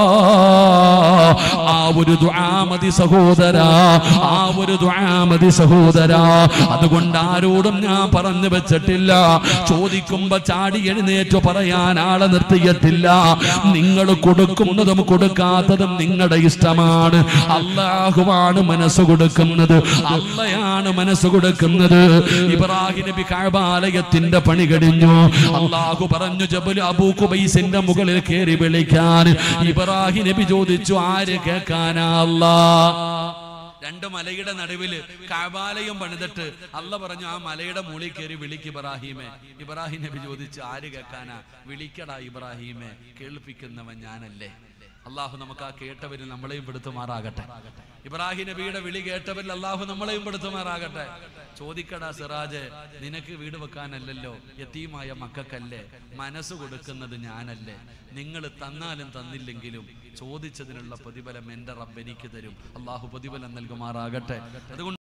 ആ ഒരു ദുആ മതി സഹോദരാ, ആ ഒരു ദുആ മതി സഹോദരാ. അതുകൊണ്ട് ആ ആരോടും ഞാൻ പറഞ്ഞു വെച്ചിട്ടില്ല. ചോദിക്കുമ്പോ ചാടി എഴുന്നേറ്റ് പറയാൻ ആളെ നിർത്തിയിട്ടില്ല. നിങ്ങൾ കൊടുക്കുന്നതും കൊടുക്കാത്തതും നിങ്ങളുടെ ഇഷ്ടമാണ്. അല്ലാഹുവാണ് മനസ്സ് കൊടുക്കുന്നത്, അള്ളയാണ് മനസ്സ് കൊടുക്കുന്നത്. ഇബ്രാഹിം നബി കഅബാലയത്തിന്റെ പണി കഴിഞ്ഞു. അല്ലാഹു പറഞ്ഞു ജബൽ അബൂ ഖുബൈസിന്റെ മുകളിൽ കയറി വിളിക്കാൻ. ഇബ്രാഹിം നബി ചോദിച്ചു, ആര് കേൾക്കാനാ അല്ലാഹ്? രണ്ട് മലയുടെ നടുവില് കഅബാലയം പണിതിട്ട് അല്ല പറഞ്ഞു, ആ മലയുടെ മുകളിൽ കയറി വിളിക്ക് ഇബ്രാഹിമേ. ഇബ്രാഹിം നബി ചോദിച്ചു, ആര് കേൾക്കാനാ? വിളിക്കടാ ഇബ്രാഹിമേ, കേൾപ്പിക്കുന്നവൻ ഞാനല്ലേ. അള്ളാഹു നമുക്ക് ആ കേട്ടവരിൽ നമ്മളെയും പെടുത്തുമാറാകട്ടെ. ഇബ്രാഹിം നബിയുടെ വിളി കേട്ടവരിൽ അള്ളാഹു നമ്മളെയും പെടുത്തുമാറാകട്ടെ. ചോദിക്കടാ സിറാജ്, നിനക്ക് വീട് വെക്കാനല്ലല്ലോ, യതീമായ മക്കൾക്കല്ലേ, മനസ്സ് കൊടുക്കുന്നത് ഞാനല്ലേ. നിങ്ങൾ തന്നാലും തന്നില്ലെങ്കിലും ചോദിച്ചതിനുള്ള പ്രതിഫലം എൻ്റെ റബ്ബ് എനിക്ക് തരും. അള്ളാഹു പ്രതിഫലം നൽകുമാറാകട്ടെ. അതുകൊണ്ട്